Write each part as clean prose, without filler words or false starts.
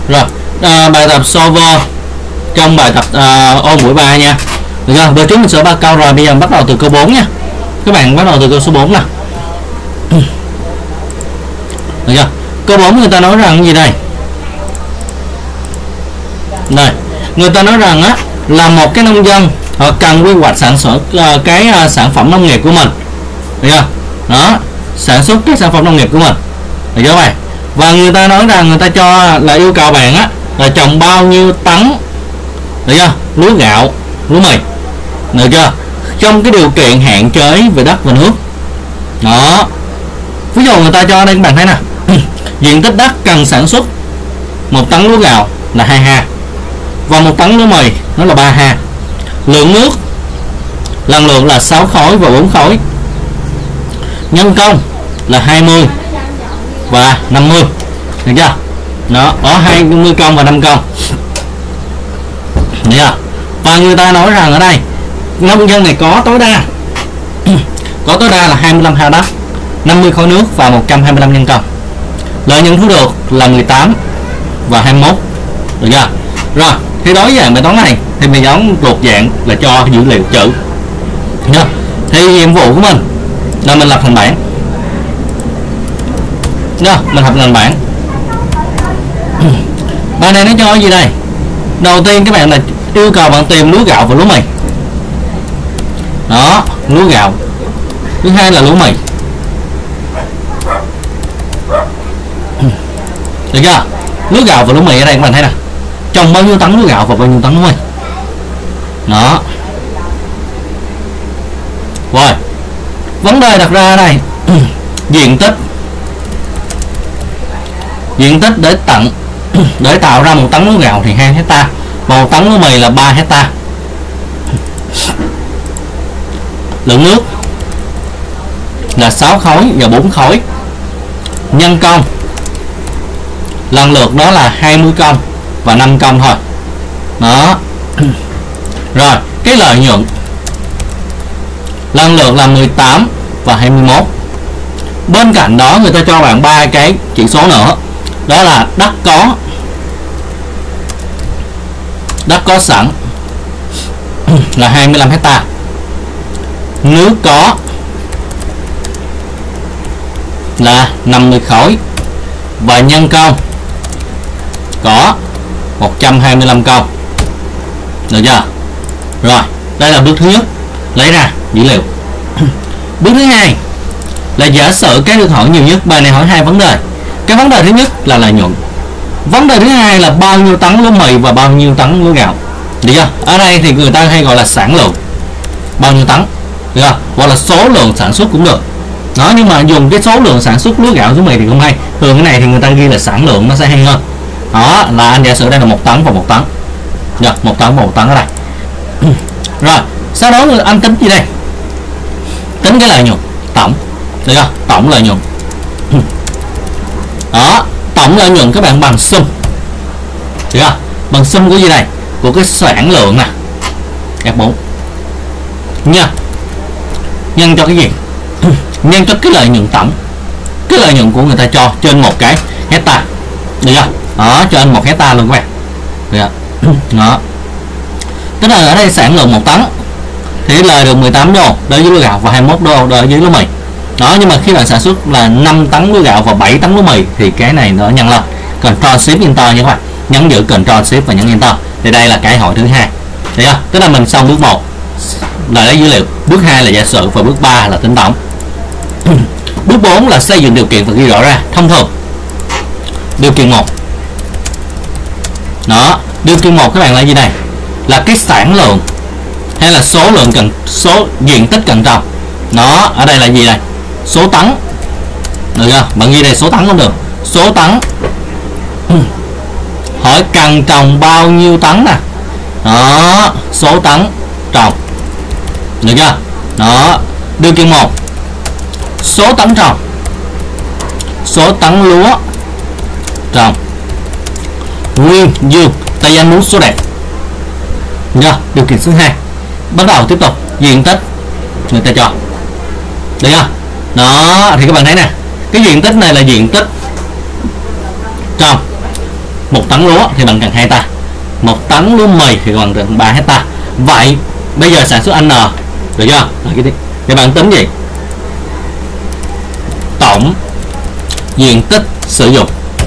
Rồi, bài tập solver trong bài tập ôn buổi 3 nha. Được chưa? Vừa trước mình sửa 3 câu rồi, bây giờ bắt đầu từ câu 4 nha. Các bạn bắt đầu từ câu số 4 nè. Được chưa? Câu 4 người ta nói rằng cái gì đây? Đây, người ta nói rằng á là một cái nông dân họ cần quy hoạch sản xuất cái sản phẩm nông nghiệp của mình. Được chưa? Đó, sản xuất cái sản phẩm nông nghiệp của mình. Được chưa bạn? Và người ta nói rằng người ta cho là yêu cầu bạn á là trồng bao nhiêu tấn, được chưa, lúa gạo, lúa mì, được chưa, trong cái điều kiện hạn chế về đất và nước. Đó, ví dụ người ta cho đây các bạn thấy nè, diện tích đất cần sản xuất 1 tấn lúa gạo là 2 ha và 1 tấn lúa mì nó là 3 ha. Lượng nước lần lượt là 6 khối và 4 khối. Nhân công là 20 và 50, được chưa? Nó có 20 công và 5 công. Được chưa? Và người ta nói rằng ở đây nông dân này có tối đa có tối đa là 25 ha đất, 50 khối nước và 125 nhân công. Lợi nhuận thu được là 18 và 21, được chưa? Rồi, thì đối với bài toán này thì mình giống thuộc dạng là cho dữ liệu chữ. Được. Thì nhiệm vụ của mình là mình lập thành bảng. Đó, mình học nền bảng. Bài này nó cho cái gì đây? Đầu tiên các bạn là yêu cầu bạn tìm lúa gạo và lúa mì. Đó, lúa gạo. Thứ hai là lúa mì. Được chưa? Lúa gạo và lúa mì ở đây các bạn thấy nè. Trồng bao nhiêu tấn lúa gạo và bao nhiêu tấn lúa mì. Đó. Rồi. Vấn đề đặt ra ở đây diện tích để tạo ra 1 tấn lúa gạo thì 2 hecta và 1 tấn lúa mì là 3 hecta. Lượng nước là 6 khối và 4 khối. Nhân công lần lượt đó là 20 công và 5 công thôi. Đó. Rồi, cái lợi nhuận lần lượt là 18 và 21. Bên cạnh đó người ta cho bạn 3 cái chỉ số nữa. Đó là đất có sẵn là 25 hecta, nước có là 50 khối và nhân công có 125 công. Được chưa? Rồi, đây là bước thứ nhất, lấy ra dữ liệu. Bước thứ hai là giả sử cái được hỏi nhiều nhất. Bài này hỏi 2 vấn đề. Cái vấn đề thứ nhất là lợi nhuận. Vấn đề thứ hai là bao nhiêu tấn lúa mì và bao nhiêu tấn lúa gạo. Được chưa? Ở đây thì người ta hay gọi là sản lượng, bao nhiêu tấn, được chưa? Hoặc là số lượng sản xuất cũng được. Đó, nhưng mà dùng cái số lượng sản xuất lúa gạo lúa mì thì không hay. Thường cái này thì người ta ghi là sản lượng nó sẽ hay hơn. Đó, là anh giả sử đây là 1 tấn và 1 tấn. Được, 1 tấn và 1 tấn ở đây. Rồi, sau đó anh tính gì đây? Tính cái lợi nhuận tổng. Được chưa? Tổng lợi nhuận. Đó, tổng lợi nhuận các bạn bằng sum. Được chưa? Bằng sum của gì đây? Của cái sản lượng nè, F4 nha, nhân cho cái gì? Nhân cho cái lợi nhuận tổng. Cái lợi nhuận của người ta cho trên 1 cái hecta. Được chưa? Đó, cho anh 1 hecta luôn các bạn. Được chưa? Đó, tức là ở đây sản lượng 1 tấn thì lời được 18 đô đối với lúa gạo và 21 đô đối với lúa mì. Đó, nhưng mà khi bạn sản xuất là 5 tấn lúa gạo và 7 tấn lúa mì thì cái này nó nhân lên. Ctrl Shift Enter nha các bạn. Nhấn giữ Ctrl Shift và nhấn Enter. Thì đây là cái hỏi thứ hai. Được chưa? Tức là mình xong bước 1 là lấy dữ liệu, bước 2 là giả sử và bước 3 là tính tổng. Bước 4 là xây dựng điều kiện và ghi rõ ra. Thông thường điều kiện 1. Đó, điều kiện 1 các bạn là gì đây? Là cái sản lượng hay là số lượng số diện tích cần trồng. Nó ở đây là gì đây? Số tấn. Được chưa? Bạn ghi đây số tấn cũng được. Số tấn. Hỏi cần trồng bao nhiêu tấn nè. Đó, số tấn trồng. Được chưa? Đó, điều kiện 1. Số tấn trồng. Số tấn lúa trồng. Nguyên dương, tại anh muốn số đẹp. Được chưa? Điều kiện số 2. Bắt đầu tiếp tục diện tích người ta cho. Được chưa? Đó, thì các bạn thấy nè, cái diện tích này là diện tích trồng 1 tấn lúa thì bạn cần 2 hecta, 1 tấn lúa mì thì bạn cần 3 hecta. Vậy bây giờ sản xuất N được chưa? Thì bạn tính gì? Tổng diện tích sử dụng.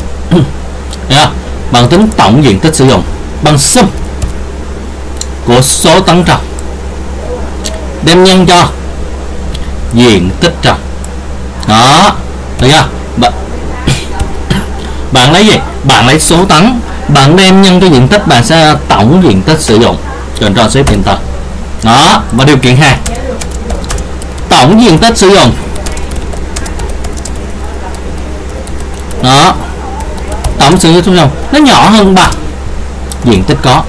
Bạn tính tổng diện tích sử dụng bằng sum của số tấn trồng đem nhân cho diện tích trồng. Đó, được chưa? Bạn lấy gì? Bạn lấy số tấn, bạn đem nhân cho diện tích, bạn sẽ tổng diện tích sử dụng. Ctrl Shift Enter. Đó, và điều kiện 2. Tổng diện tích sử dụng. Đó. Tổng sử dụng nó nhỏ hơn bằng diện tích có.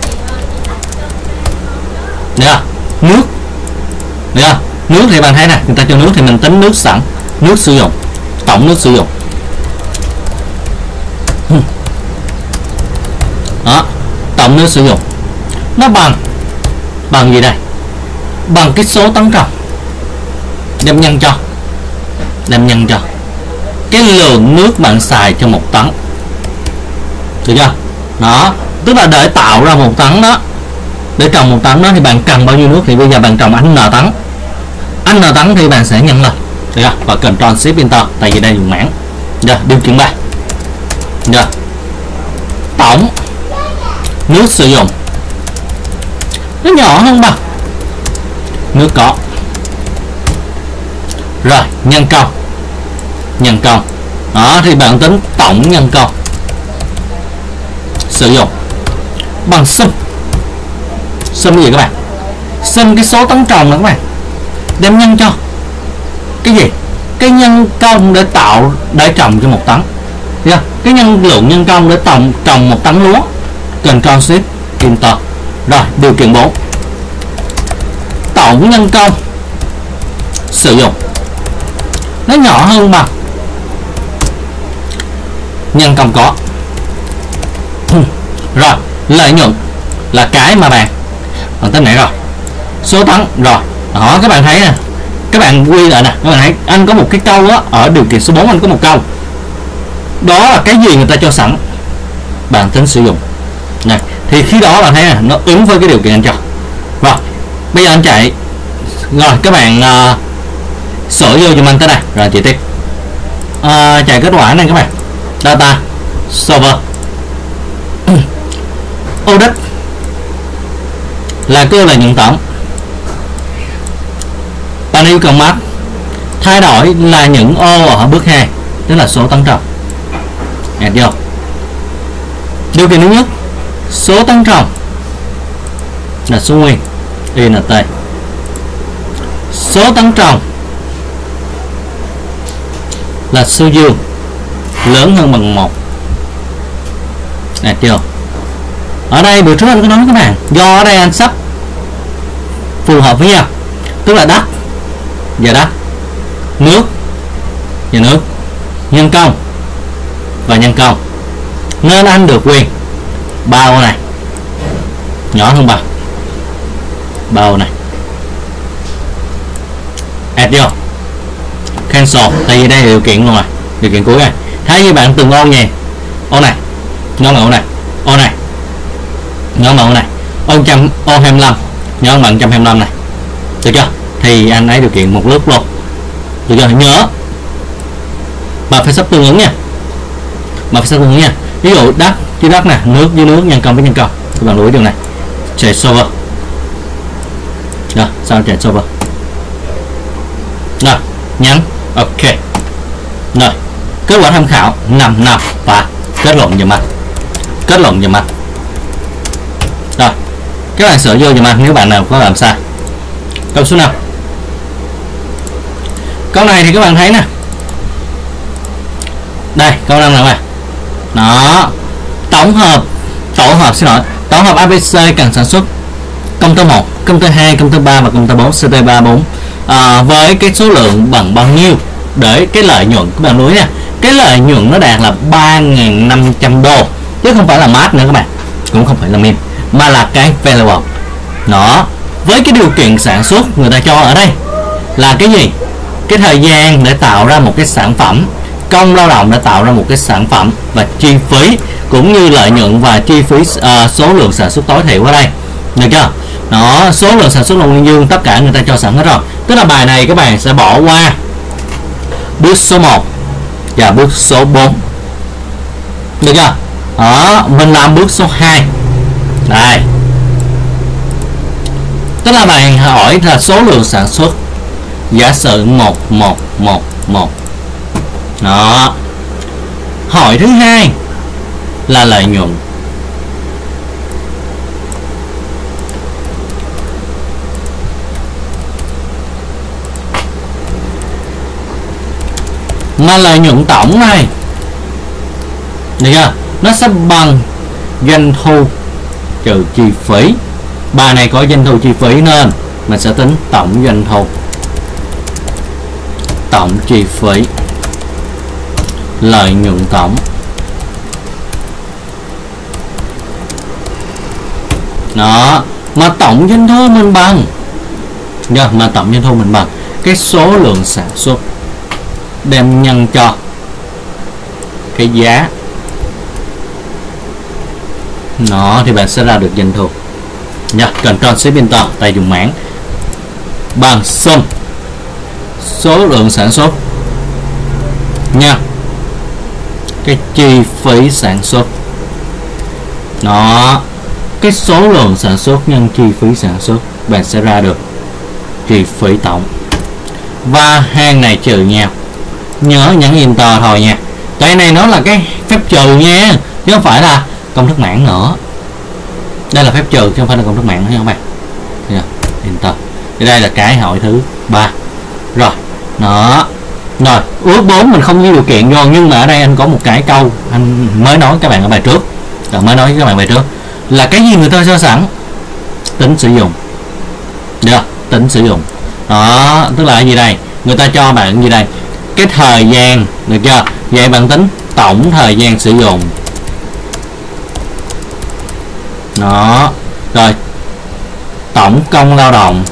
Được chưa? Nước. Được chưa? Nước thì bạn thấy nè, người ta cho nước thì mình tính nước sẵn, nước sử dụng, tổng nước sử dụng. Đó, tổng nước sử dụng nó bằng gì đây? Bằng cái số tấn trồng đem nhân cho cái lượng nước bạn xài cho 1 tấn. Được chưa? Đó, tức là để tạo ra 1 tấn đó, để trồng 1 tấn đó thì bạn cần bao nhiêu nước, thì bây giờ bạn trồng N tấn. N tấn thì bạn sẽ nhân lên. Được chưa? Và Ctrl Shift Enter, tại vì đây dùng mảng. Được, điều kiện 3. Được. Tổng nước sử dụng nó nhỏ hơn bằng nước có. Rồi, nhân công. Đó, thì bạn tính tổng nhân công sử dụng bằng sum cái gì các bạn? Sum cái số tấn trồng đó các bạn, đem nhân cho cái gì? Cái nhân công để trồng cho 1 tấn. Yeah. Cái lượng nhân công để trồng 1 tấn lúa. Ctrl Shift Enter. Rồi, điều kiện 4. Tổng nhân công sử dụng nó nhỏ hơn bằng nhân công có. Rồi, lợi nhuận là cái mà bạn tính nãy rồi. Số tấn rồi. Đó, các bạn thấy nè. Các bạn quy lại nè, các bạn thấy anh có một cái câu á, ở điều kiện số 4 anh có một câu. Đó là cái gì người ta cho sẵn, bạn tính sử dụng. Này, thì khi đó bạn thấy nè, nó ứng với cái điều kiện anh cho. Rồi, bây giờ anh chạy. Rồi, các bạn sửa vô giùm anh tới đây. Rồi chạy tiếp. Chạy kết quả này các bạn. Data server. Audit là cơ là nhận tổng. Bạn yêu cầu map thay đổi là những ô ở bước 2, tức là số tấn trồng. Add vô. Điều kiện thứ nhất, số tấn trồng là số nguyên INT. Số tấn trồng là số dương lớn hơn bằng 1. Add vô. Ở đây bữa trước anh có nói với các bạn, do ở đây anh sắp phù hợp với nhau, tức là đất và đất, nước và nước, nhân công và nhân công, nên anh được quyền bao này nhỏ hơn bao này. Add vô. Cancel, tại vì đây là điều kiện luôn rồi, điều kiện cuối này. Thấy như bạn từng ô nhỉ, ô này, nhóm ô này, ô này, nhóm ô này, ô 25, nhóm bạn 125 này, được chưa? Thì anh ấy điều kiện một lớp luôn, được chưa? Nhớ mà phải sắp tương ứng nha, ví dụ đất với đất nè, nước với nước, nhân công với nhân công, các bạn lưu ý điều này. Chạy server. Rồi, sao chạy server. Rồi, nhấn ok. Rồi, kết quả tham khảo 5 năm và kết luận giùm anh. Rồi, các bạn sửa vô giùm anh nếu bạn nào có làm sai. Câu số 5. Câu này thì các bạn thấy nè. Đây, câu 5 nào nè. Đó. Tổ hợp ABC cần sản xuất công tơ 1, công tơ 2, công tơ 3 và công tơ 4, CT34 với cái số lượng bằng bao nhiêu để cái lợi nhuận, các bạn lưu ý nha, cái lợi nhuận nó đạt là 3.500 đô, chứ không phải là mát nữa các bạn, cũng không phải là min, mà là cái variable. Đó, với cái điều kiện sản xuất người ta cho ở đây là cái gì? Cái thời gian để tạo ra một cái sản phẩm công lao động đã tạo ra một cái sản phẩm, và chi phí cũng như lợi nhuận và chi phí số lượng sản xuất tối thiểu ở đây, được chưa? Đó, số lượng sản xuất đồng nguyên dương tất cả người ta cho sẵn hết rồi. Tức là bài này các bạn sẽ bỏ qua bước số 1 và bước số 4, được chưa? Đó, mình làm bước số 2 đây. Tức là bạn hỏi là số lượng sản xuất, giả sử 1111. Đó. Hỏi thứ hai là lợi nhuận. Mà lợi nhuận tổng này, được chưa? Nó sẽ bằng doanh thu trừ chi phí. Bài này có doanh thu chi phí nên mình sẽ tính tổng doanh thu, tổng chi phí, lợi nhuận tổng. Đó, mà tổng doanh thu mình bằng, mà tổng doanh thu mình bằng cái số lượng sản xuất đem nhân cho cái giá. Nó thì bạn sẽ ra được doanh thu nha. Ctrl Shift Enter tay dùng mảng bằng sum số lượng sản xuất nha cái chi phí sản xuất. Nó cái số lượng sản xuất nhân chi phí sản xuất, bạn sẽ ra được chi phí tổng. Và hàng này trừ nhau, nhớ nhấn Enter thôi nha. Cái này nó là cái phép trừ nha, chứ không phải là công thức mảng nữa. Đây là phép trừ chứ không phải là công thức mảng nữa nha các bạn. Enter. Thì đây là cái hỏi thứ 3. Rồi, đó. Rồi, ước 4 mình không ghi điều kiện vô, nhưng mà ở đây anh có một cái câu anh mới nói các bạn ở bài trước. Mới nói với các bạn bài trước là cái gì người ta cho sẵn? Tính sử dụng. Được, tính sử dụng. Đó, tức là cái gì đây? Người ta cho bạn gì đây? Cái thời gian, được chưa? Vậy bạn tính tổng thời gian sử dụng. Đó. Rồi, tổng công lao động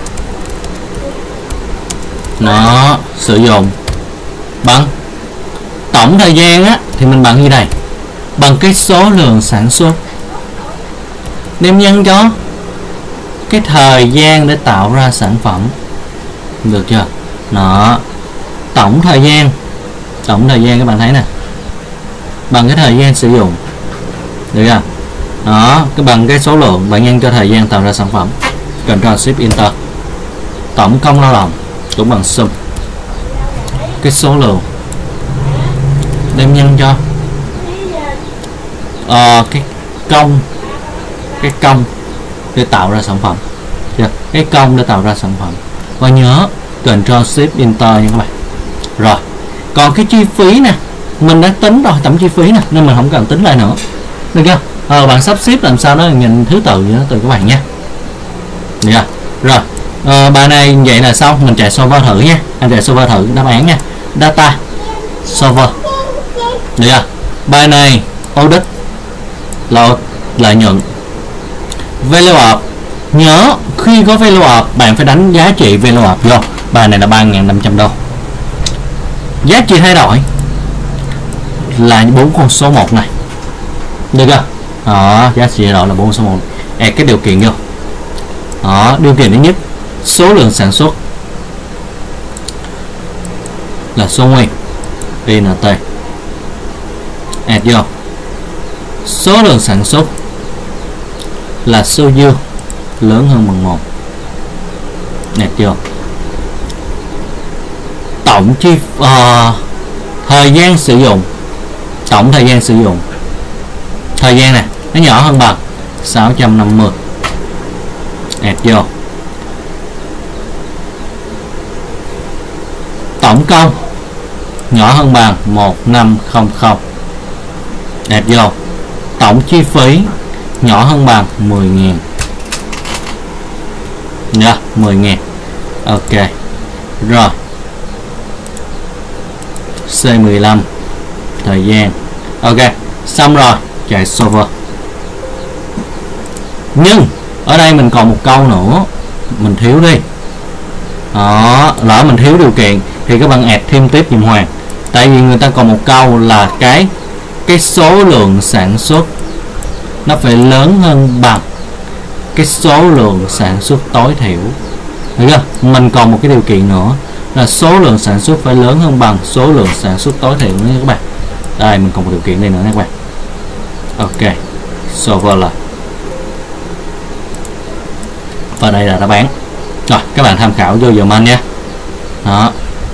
nó sử dụng bằng tổng thời gian á, thì mình bằng gì đây? Bằng cái số lượng sản xuất đem nhân cho cái thời gian để tạo ra sản phẩm, được chưa? Đó, tổng thời gian các bạn thấy nè, bằng cái thời gian sử dụng, được chưa? Đó, cái bằng cái số lượng bạn nhân cho thời gian tạo ra sản phẩm. Ctrl Shift Enter. Tổng công lao động cũng bằng sum cái số lượng đem nhân cho cái công để tạo ra sản phẩm. Cái công để tạo ra sản phẩm. Và nhớ Ctrl Shift Enter nha các bạn. Rồi, còn cái chi phí nè, mình đã tính rồi tổng chi phí nè, nên mình không cần tính lại nữa, được chưa? Bạn sắp xếp làm sao đó nhìn thứ tự vậy đó từ các bạn nha. Được chưa? Rồi, bài này vậy là xong. Mình chạy solver thử nha. Anh chạy solver thử đáp án nha. Data solver, được chưa? Bài này audit là lợi nhuận. Value up, nhớ khi có value up bạn phải đánh giá trị value up vô. Bài này là 3.500 đô. Giá trị thay đổi là 4 con số 1 này, được chưa? Đó, giá trị thay đổi là 4 số 1. Cái điều kiện vô. Đó, điều kiện thứ nhất, số lượng sản xuất là số nguyên INT. Add vô. Số lượng sản xuất là số dư lớn hơn bằng 1. Add vô. Tổng chi thời gian sử dụng, tổng thời gian sử dụng, thời gian này nó nhỏ hơn bằng 650. Add vô. Tổng công nhỏ hơn bằng 1500. Add vô. Tổng chi phí nhỏ hơn bằng 10.000. Nha, 10.000. Ok. Rồi. C15 thời gian. Ok, xong rồi, chạy solver. Nhưng ở đây mình còn một câu nữa mình thiếu đi. Đó, lỡ mình thiếu điều kiện thì các bạn add thêm tiếp giùm Hoàng. Tại vì người ta còn một câu là cái số lượng sản xuất nó phải lớn hơn bằng cái số lượng sản xuất tối thiểu. Được chưa? Mình còn một cái điều kiện nữa là số lượng sản xuất phải lớn hơn bằng số lượng sản xuất tối thiểu nữa các bạn. Đây mình còn một điều kiện này nữa các bạn. Ok, solver là, và đây là đáp án. Rồi các bạn tham khảo vô dùm anh nhé. Đó.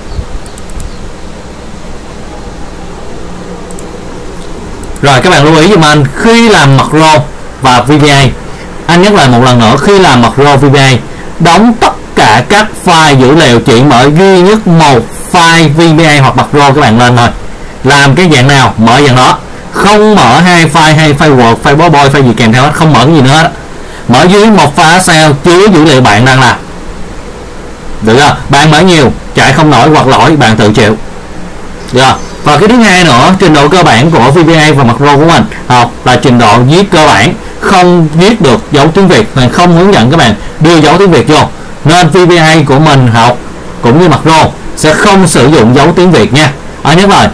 Rồi các bạn lưu ý dùm anh, khi làm macro và VBA, anh nhắc lại một lần nữa, khi làm macro VBA đóng tất cả các file dữ liệu chỉ mở duy nhất một file VBA hoặc macro các bạn lên thôi. Làm cái dạng nào mở dạng đó, không mở hai file hay file Word, file PowerPoint, file gì kèm theo hết, không mở cái gì nữa hết. Mở dưới một file Excel chứa dữ liệu bạn đang làm. Được chưa? Bạn mở nhiều chạy không nổi hoặc lỗi bạn tự chịu. Được chưa? Và cái thứ hai nữa, trình độ cơ bản của VBA và macro của mình học là trình độ viết cơ bản, không viết được dấu tiếng Việt, mình không hướng dẫn các bạn đưa dấu tiếng Việt vô, nên VBA của mình học cũng như macro sẽ không sử dụng dấu tiếng Việt nha. Nhắc lại,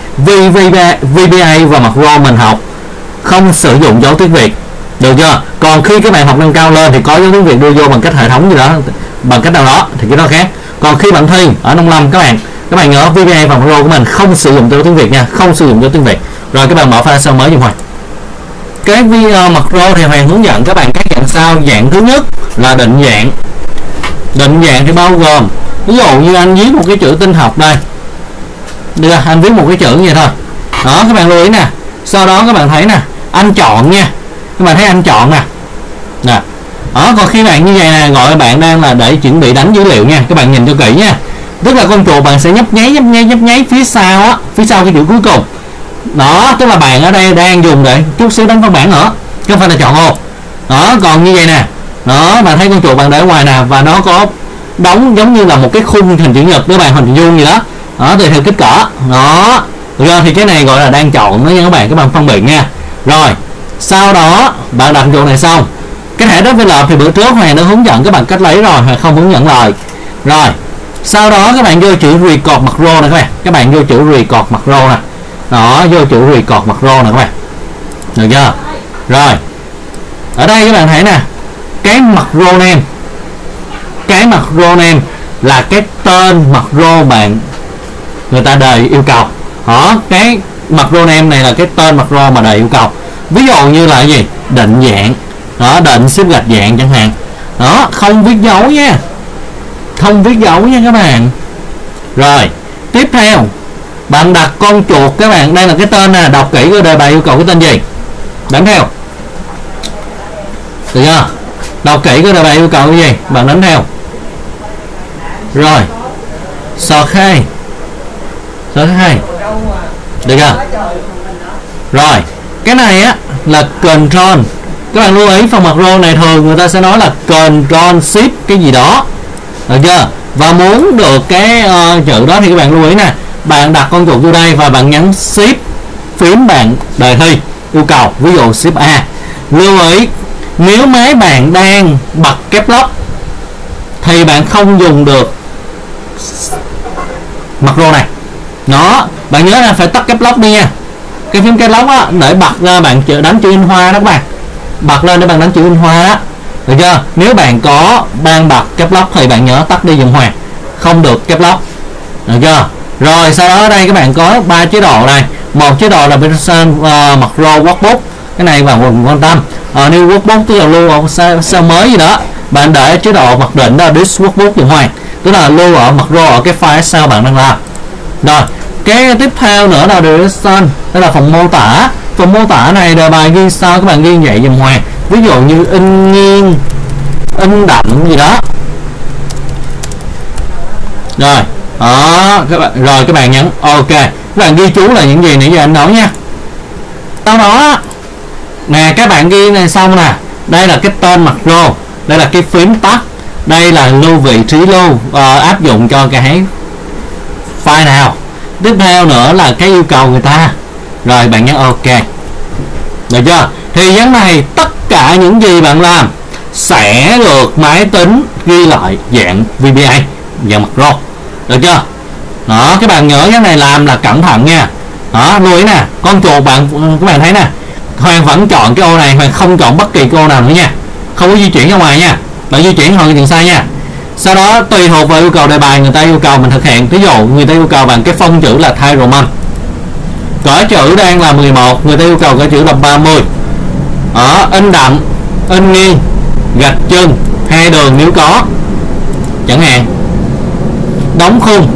VBA và macro mình học không sử dụng dấu tiếng Việt, được chưa? Còn khi các bạn học nâng cao lên thì có dấu tiếng Việt đưa vô bằng cách hệ thống gì đó, bằng cách nào đó thì cái đó khác. Còn khi bạn thi ở nông lâm, các bạn nhớ VBA và macro của mình không sử dụng dấu tiếng Việt nha, không sử dụng dấu tiếng Việt. Rồi các bạn mở file Excel mới giùm Hoàng. Cái video macro thì Hoàng hướng dẫn các bạn các dạng sau. Dạng thứ nhất là định dạng. Định dạng thì bao gồm, ví dụ như anh viết một cái chữ tinh học đây, được, anh viết một cái chữ như vậy thôi. Đó, các bạn lưu ý nè. Sau đó các bạn thấy nè, anh chọn nha, các bạn thấy anh chọn nè. Nè. Đó, còn khi bạn như vậy nè, gọi bạn đang là để chuẩn bị đánh dữ liệu nha, các bạn nhìn cho kỹ nha. Tức là con chuột bạn sẽ nhấp nháy phía sau á, phía sau cái chữ cuối cùng. Đó, tức là bạn ở đây đang dùng để chút xíu đánh văn bản nữa, chứ không phải là chọn ô. Đó, còn như vậy nè. Đó, bạn thấy con chuột bạn để ngoài nè, và nó có đóng giống như là một cái khung hình chữ nhật với bạn, hình vuông gì đó. Đó, tùy theo kích cỡ. Đó. Rồi thì cái này gọi là đang chọn đó nha các bạn phân biệt nha. Rồi, sau đó bạn đặt chuột này xong. Cái thẻ develop thì bữa trước Hoàng đã hướng dẫn các bạn cách lấy rồi, Hoàng không hướng dẫn lại. Rồi, sau đó các bạn vô chữ record macro nè các bạn vô chữ record macro nè. Đó, vô chữ record macro nè các bạn. Được chưa? Rồi. Ở đây các bạn thấy nè, cái macro name. Cái macro name là cái tên macro bạn người ta đề yêu cầu. Đó, cái macro name này là cái tên macro mà đề yêu cầu. Ví dụ như là gì? Định dạng. Đó, định xếp gạch dạng chẳng hạn. Đó, không viết dấu nha. Không viết dấu nha các bạn. Rồi, tiếp theo bạn đặt con chuột các bạn, đây là cái tên nè, đọc kỹ coi đề bài yêu cầu cái tên gì. Đánh theo. Được chưa? Đọc kỹ coi đề bài yêu cầu cái gì, bạn đánh theo. Rồi. Sort khai. Được chưa? Rồi, cái này á là control. Các bạn lưu ý phần macro này thường người ta sẽ nói là control shift cái gì đó. Được chưa? Và muốn được cái chữ đó thì các bạn lưu ý nè, bạn đặt con chuột vô đây và bạn nhấn shift phím bạn đề thi yêu cầu, ví dụ shift A. Lưu ý nếu máy bạn đang bật caps lock thì bạn không dùng được macro này. Nó, bạn nhớ là phải tắt caps lock đi nha. Cái phím caps lock á, để bật ra bạn đánh chữ in hoa đó các bạn. Bật lên để bạn đánh chữ in hoa đó. Được chưa? Nếu bạn có đang bật caps lock thì bạn nhớ tắt đi dùm Hoàng. Không được caps lock. Được chưa? Rồi sau đó ở đây các bạn có 3 chế độ này. Một chế độ là Peterson macro workbook. Cái này bạn quan tâm. New workbook tức là lưu ở sao mới gì đó. Bạn để chế độ mặc định đó this workbook dùm Hoàng. Tức là lưu ở macro ở cái file sao bạn đang làm. Rồi, cái tiếp theo nữa là direction, đó là phần mô tả. Phần mô tả này đề bài ghi sao các bạn ghi vậy dùm Hoàng. Ví dụ như in nghiêng, in đậm gì đó. Rồi, đó các bạn, rồi các bạn nhấn OK. Các bạn ghi chú là những gì nãy giờ anh nói nha. Sau đó nè, các bạn ghi này xong nè. Đây là cái tên macro, đây là cái phím tắt, đây là lưu vị trí lưu áp dụng cho cái file nào. Tiếp theo nữa là cái yêu cầu người ta. Rồi bạn nhấn OK. Được chưa? Thì giống này tất cả những gì bạn làm sẽ được máy tính ghi lại dạng VBA, dạng macro. Được chưa? Đó, các bạn nhớ cái này làm là cẩn thận nha. Đó, lưu ý nè, con chuột các bạn thấy nè, Hoàng vẫn chọn cái ô này, Hoàng không chọn bất kỳ cái ô nào nữa nha, không có di chuyển ra ngoài nha, bạn di chuyển hoặc chuyện sai nha. Sau đó tùy thuộc vào yêu cầu đề bài người ta yêu cầu mình thực hiện. Ví dụ người ta yêu cầu bằng cái phông chữ là Times Roman, cỡ chữ đang là 11, người ta yêu cầu cỡ chữ là 30. Ở in đậm, in nghiêng, gạch chân, 2 đường nếu có chẳng hạn, đóng khung.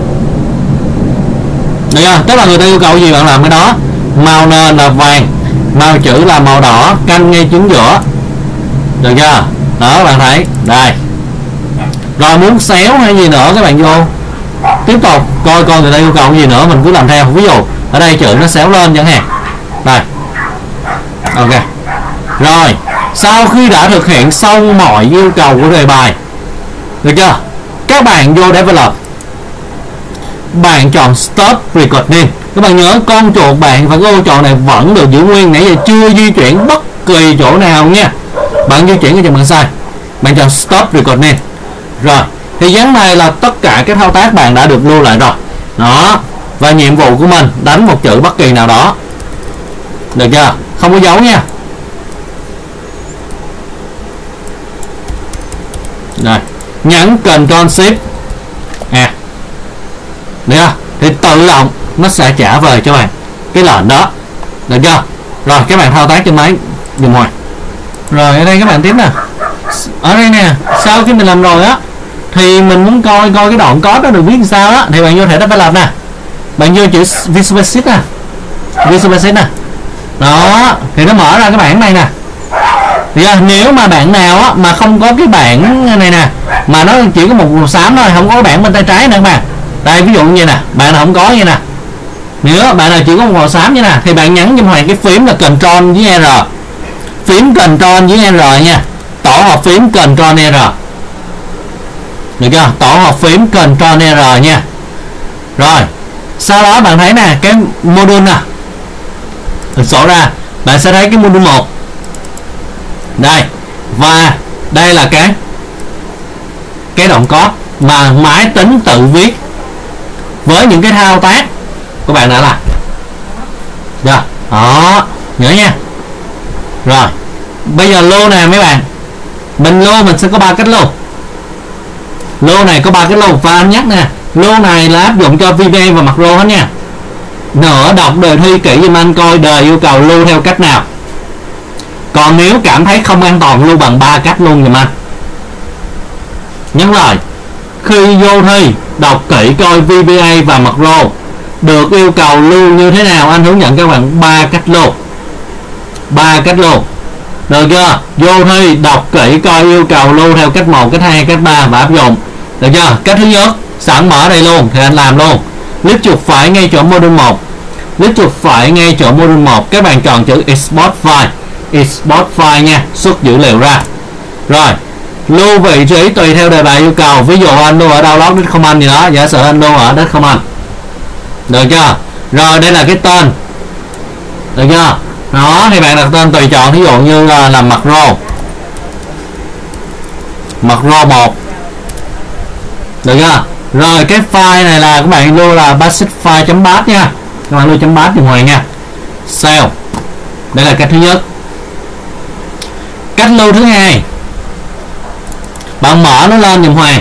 Được chưa? Tức là người ta yêu cầu gì bạn làm cái đó. Màu nền là vàng, màu chữ là màu đỏ, canh ngay chính giữa. Được chưa? Đó, bạn thấy đây. Rồi muốn xéo hay gì nữa các bạn vô tiếp tục coi coi người ta yêu cầu gì nữa, mình cứ làm theo. Ví dụ ở đây chữ nó xéo lên chẳng hạn. Đây. Ok. Rồi, sau khi đã thực hiện xong mọi yêu cầu của đề bài, được chưa? Các bạn vô develop, bạn chọn stop recording. Các bạn nhớ con chuột bạn và cái ô chọn này vẫn được giữ nguyên, nãy giờ chưa di chuyển bất kỳ chỗ nào nha. Bạn di chuyển cái chừng bạn sai, bạn chọn stop recording. Rồi, thì dáng này là tất cả các thao tác bạn đã được lưu lại rồi. Đó, và nhiệm vụ của mình đánh một chữ bất kỳ nào đó. Được chưa? Không có dấu nha. Rồi, nhấn Ctrl Shift được chưa? Thì tự động nó sẽ trả về cho bạn cái lệnh đó. Được chưa? Rồi các bạn thao tác trên máy dùng ngoài. Rồi ở đây các bạn tiếp nè. Ở đây nè, sau khi mình làm rồi á thì mình muốn coi cái đoạn code nó được viết sao á, thì bạn vô thể develop nè. Bạn vô chữ Visual Basic nè. Visual Basic nè. Đó, thì nó mở ra cái bảng này nè. Thì nếu mà bạn nào á mà không có cái bảng này nè, mà nó chỉ có một màu xám thôi, không có cái bảng bên tay trái nữa các bạn. Đây ví dụ như nè, bạn nào không có như nè. Nếu bạn nào chỉ có một màu xám như nè thì bạn nhấn cho Hoàng cái phím là Ctrl với R. Phím Ctrl với R nha. Tổ hợp phím Ctrl R. Được chưa? Tổ hợp phím Ctrl R nha. Rồi, sau đó bạn thấy nè, cái module nè. Được sổ ra, bạn sẽ thấy cái module 1. Đây. Và đây là cái động code mà máy tính tự viết với những cái thao tác của bạn đã làm. Rồi, đó, nhớ nha. Rồi, bây giờ lô nè mấy bạn. Mình sẽ có 3 cách lô. Lô này có 3 cái lô, và anh nhắc nè, lô này là áp dụng cho VBA và macro hết nha. Nữa đọc đề thi kỹ giùm anh coi đề yêu cầu lưu theo cách nào. Còn nếu cảm thấy không an toàn lưu bằng 3 cách luôn giùm anh. Nhấn lại, khi vô thi đọc kỹ coi VBA và macro được yêu cầu lưu như thế nào, anh hướng dẫn các bạn 3 cách lưu. 3 cách lưu. Được chưa? Vô thi đọc kỹ coi yêu cầu lưu theo cách 1, cách 2, cách 3 và áp dụng. Được chưa? Cách thứ nhất sẵn mở đây luôn thì anh làm luôn. Click chuột phải ngay chỗ module 1. Click chuột phải ngay chỗ module 1, các bạn chọn chữ export file. Export file nha, xuất dữ liệu ra. Rồi, lưu vị trí tùy theo đề bài yêu cầu. Ví dụ anh lưu ở download đến command gì đó, giả sử anh lưu ở đến command. Được chưa? Rồi đây là cái tên. Được chưa? Đó, thì bạn đặt tên tùy chọn, ví dụ như là macro 1. Được chưa? Rồi cái file này là các bạn lưu là basic file.bat nha. Các bạn lưu .bat thì ngoài nha. Save. Đây là cách thứ nhất. Cách lưu thứ hai, bạn mở nó lên giùm Hoàng.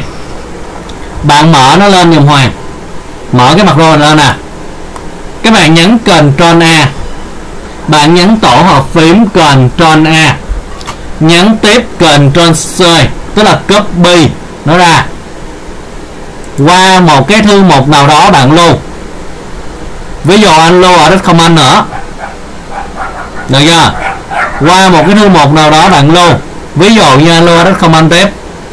Mở cái macro này lên nè. Các bạn nhấn Ctrl A. Bạn nhấn tổ hợp phím Ctrl A. Nhấn tiếp Ctrl C, tức là copy nó ra qua một cái thư mục nào đó bạn lưu. Ví dụ anh lưu ở đất command nữa. Được chưa? Qua một cái thư mục nào đó bạn lưu. Ví dụ như anh lưu ở đất command tiếp.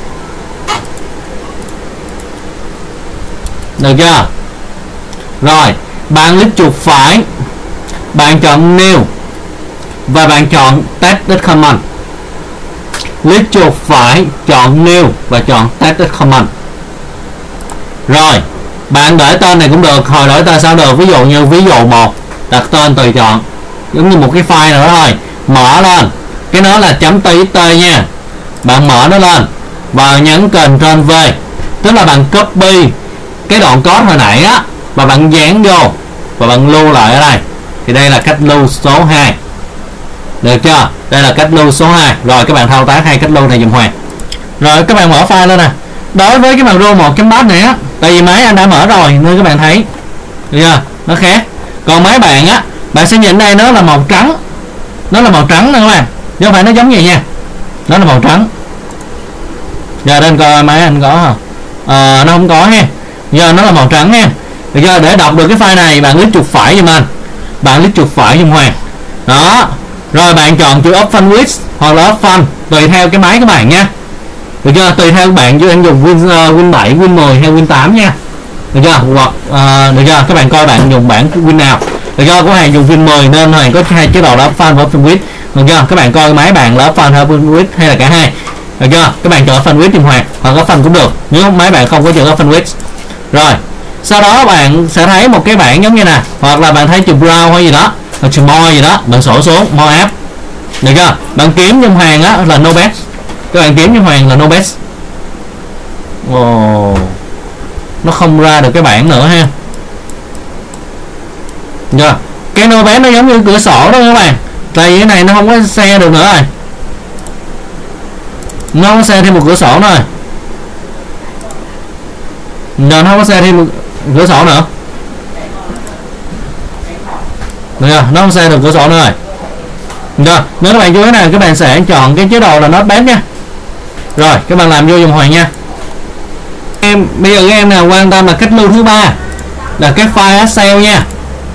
Được chưa? Rồi, bạn click chuột phải, bạn chọn new và bạn chọn test.command. Click chuột phải, chọn new và chọn test.command. Rồi, bạn để tên này cũng được, hồi đổi tên sao được. Ví dụ như ví dụ 1, đặt tên tùy chọn, giống như một cái file nữa thôi. Mở lên, cái nó là .txt nha. Bạn mở nó lên và nhấn Ctrl V, tức là bạn copy cái đoạn code hồi nãy á, và bạn dán vô và bạn lưu lại ở đây. Thì đây là cách lưu số 2. Được chưa? Đây là cách lưu số 2. Rồi các bạn thao tác hai cách lưu này dùm Hoàng. Rồi các bạn mở file lên nè. Đối với cái macro 1.bat này á, tại vì máy anh đã mở rồi nên các bạn thấy, được chưa? Nó khác. Còn máy bạn á, bạn sẽ nhìn đây nó là màu trắng. Nó là màu trắng nè các bạn. Chứ không phải nó giống vậy nha. Nó là màu trắng. Giờ đây anh coi máy anh có không? Nó không có ha. Giờ nó là màu trắng nha. Được chưa? Để đọc được cái file này bạn click chuột phải giùm anh. Bạn click chuột phải giùm Hoàng. Đó. Rồi bạn chọn chữ Open with hoặc là Open tùy theo cái máy của bạn nha. Được chưa? Tùy theo bạn chứ anh dùng Win 7, Win 10 hay Win 8 nha. Được chưa? Hoặc được chưa? Các bạn coi bạn dùng bản Win nào. Được chưa? Có Hoàng dùng Win 10 nên Hoàng có hai chế độ là Open và Open with. Được chưa? Các bạn coi máy bạn là Open hay Open with hay là cả hai. Được chưa? Các bạn chọn Open with giùm Hoàng hoặc Open cũng được. Nếu máy bạn không có chữ Open with. Rồi. Sau đó bạn sẽ thấy một cái bảng giống như nè, hoặc là bạn thấy chữ Browse hay gì đó, hoặc chữ More gì đó, bạn sổ xuống More app. Được chưa? Bạn kiếm trong Hoàng á là Nobest. Các bạn kiếm trong Hoàng là Nobest. Nó không ra được cái bảng nữa ha. Được. Cái Nobest nó giống như cửa sổ đó các bạn. Tại vì cái này nó không có xe được nữa rồi. Nó không có xe thêm một cửa sổ nữa rồi. Giờ nó không có xe thêm một cửa sổ nữa. Được chưa? Nó không xe được cửa sổ nữa rồi. Được. Nếu các bạn chú ý này, các bạn sẽ chọn cái chế độ là Notepad nha. Rồi các bạn làm vô dùm Hoàng nha. Bây giờ các em nào quan tâm là cách lưu thứ 3 là cái file Excel nha.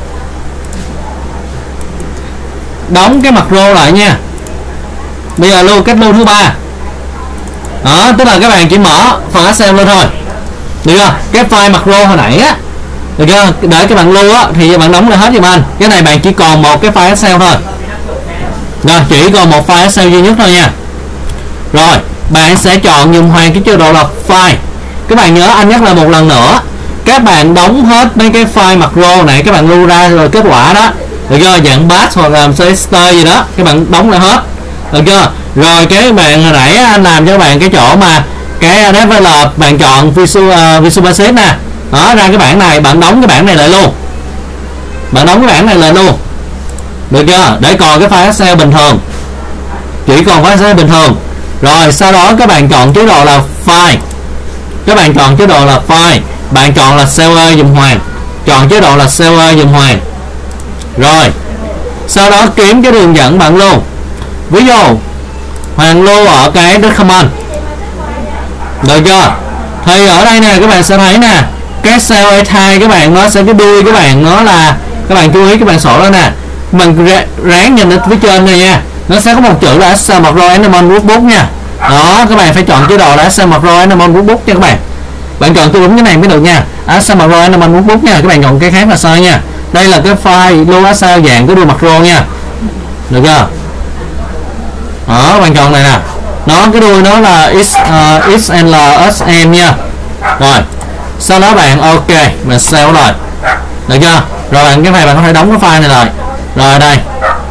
Đóng cái macro lại nha. Bây giờ lưu cách lưu thứ 3. Đó, tức là các bạn chỉ mở phần Excel lên thôi. Được chưa? Cái file macro hồi nãy á, được chưa? Để các bạn lưu á thì bạn đóng lại hết giùm anh. Cái này bạn chỉ còn một cái file Excel thôi. Rồi, chỉ còn một file Excel duy nhất thôi nha. Rồi, bạn sẽ chọn dùng Hoàng cái chế độ là file. Các bạn nhớ anh nhắc lại một lần nữa. Các bạn đóng hết mấy cái file macro này, các bạn lưu ra rồi kết quả đó. Được chưa? Dạng batch hoặc là CST gì đó, các bạn đóng lại hết. Được chưa? Rồi cái bạn hồi nãy anh làm cho bạn cái chỗ mà cái develop bạn chọn Visual Basic nè. Đó, ra cái bảng này, bạn đóng cái bảng này lại luôn. Bạn đóng cái bảng này lại luôn. Được chưa? Để còn cái file Excel bình thường. Chỉ còn file Excel bình thường. Rồi sau đó các bạn chọn chế độ là file. Các bạn chọn chế độ là file. Bạn chọn là Save dùm Hoàng. Chọn chế độ là Save dùm Hoàng. Rồi sau đó kiếm cái đường dẫn bạn lưu. Ví dụ Hoàng lưu ở cái document. Được chưa? Thì ở đây nè các bạn sẽ thấy nè, cái cell A2 các bạn nó sẽ cái đuôi các bạn nó là, các bạn chú ý các bạn sổ đó nè, mình ráng nhìn ở phía trên này nha, nó sẽ có một chữ là Excel Macro Element Workbook nha. Đó, các bạn phải chọn chế độ là Excel Macro Element Workbook nha các bạn. Bạn chọn cho đúng cái này mới được nha. Excel Macro Element Workbook nha, các bạn chọn cái khác là sai nha. Đây là cái file lưu Excel dạng cái đuôi macro nha. Được chưa? Đó, bạn chọn này nè. Nó cái đuôi nó là XLSM nha. Rồi sau đó bạn ok, mình save rồi. Được chưa? Rồi bạn cái này bạn có thể đóng cái file này lại. Rồi đây.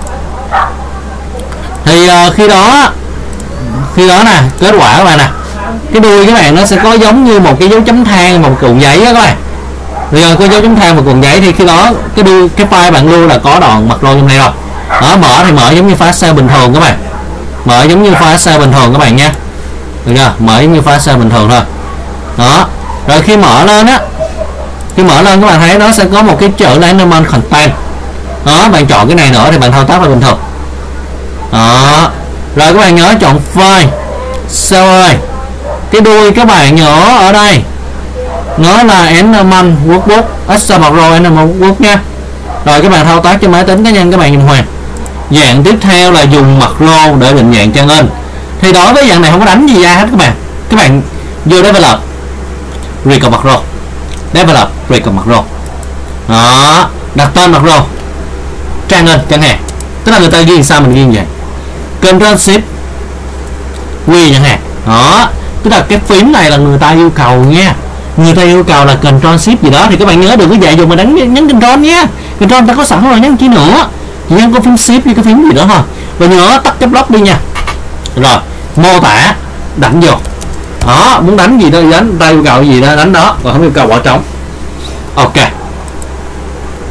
Thì khi đó nè, kết quả các bạn nè, cái đuôi các bạn nó sẽ có giống như một cái dấu chấm than, một cuộn giấy đó các bạn. Rồi có dấu chấm than một cuộn giấy thì khi đó cái đuôi cái file bạn lưu là có đoạn macro trong này rồi. Đó, mở thì mở giống như file Excel bình thường các bạn. Mở giống như file Excel bình thường các bạn nha. Được chưa? Mở giống như file Excel bình thường thôi. Đó. Rồi khi mở lên á, khi mở lên các bạn thấy nó sẽ có một cái chữ là Element Content. Đó, bạn chọn cái này nữa thì bạn thao tác là bình thường. Đó. Rồi các bạn nhớ chọn file. Save. Cái đuôi các bạn nhớ ở đây nó là Element Workbook, Excel Macro Element Workbook nha. Rồi các bạn thao tác trên máy tính cá nhân các bạn dùng Hoàng. Dạng tiếp theo là dùng macro để định dạng trang in. Thì đối với dạng này không có đánh gì ra hết các bạn. Các bạn vô develop, record macro, develop, record macro. Đó, đặt tên macro, trang in chẳng hạn. Tức là người ta ghi sao mình ghi vậy. Control Shift Q chẳng hạn. Đó, tức là cái phím này là người ta yêu cầu nha. Người ta yêu cầu là Control Shift gì đó thì các bạn nhớ đừng có dạy dùng mà nhấn Control nhé. Control ta có sẵn rồi, nhấn chi nữa. Chỉ nhấn có phím Shift với cái phím gì đó thôi. Và nhớ tắt cái block đi nha. Rồi, mô tả đánh vô. Đó, muốn đánh gì đó đánh, ta yêu cầu gì đó đánh đó, còn không yêu cầu bỏ trống. Ok.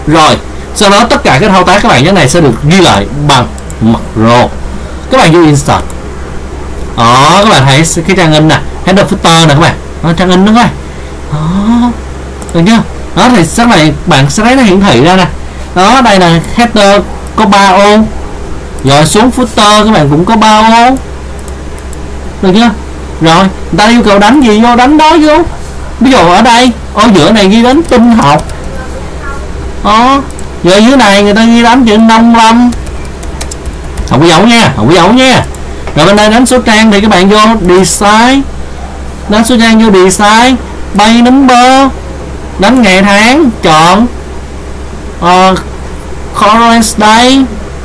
Rồi sau đó tất cả các thao tác các bạn nhớ này sẽ được ghi lại bằng macro. Các bạn vô insert đó, các bạn thấy cái trang in nè, header footer nè các bạn, đó, trang in đúng không? Đó, được chưa? Đó thì sau này bạn sẽ thấy nó hiển thị ra nè. Đó, đây là header có 3 ô, rồi xuống footer các bạn cũng có 3 ô, được chưa? Rồi người ta yêu cầu đánh gì vô đánh đó vô. Ví dụ ở đây ở giữa này ghi đánh tinh học, đó, rồi dưới này người ta ghi đánh chữ nông lâm, không có dấu nha, không có dấu nha. Rồi bên đây đánh số trang thì các bạn vô design, đánh số trang vô design, bay number, đánh ngày tháng, chọn current day,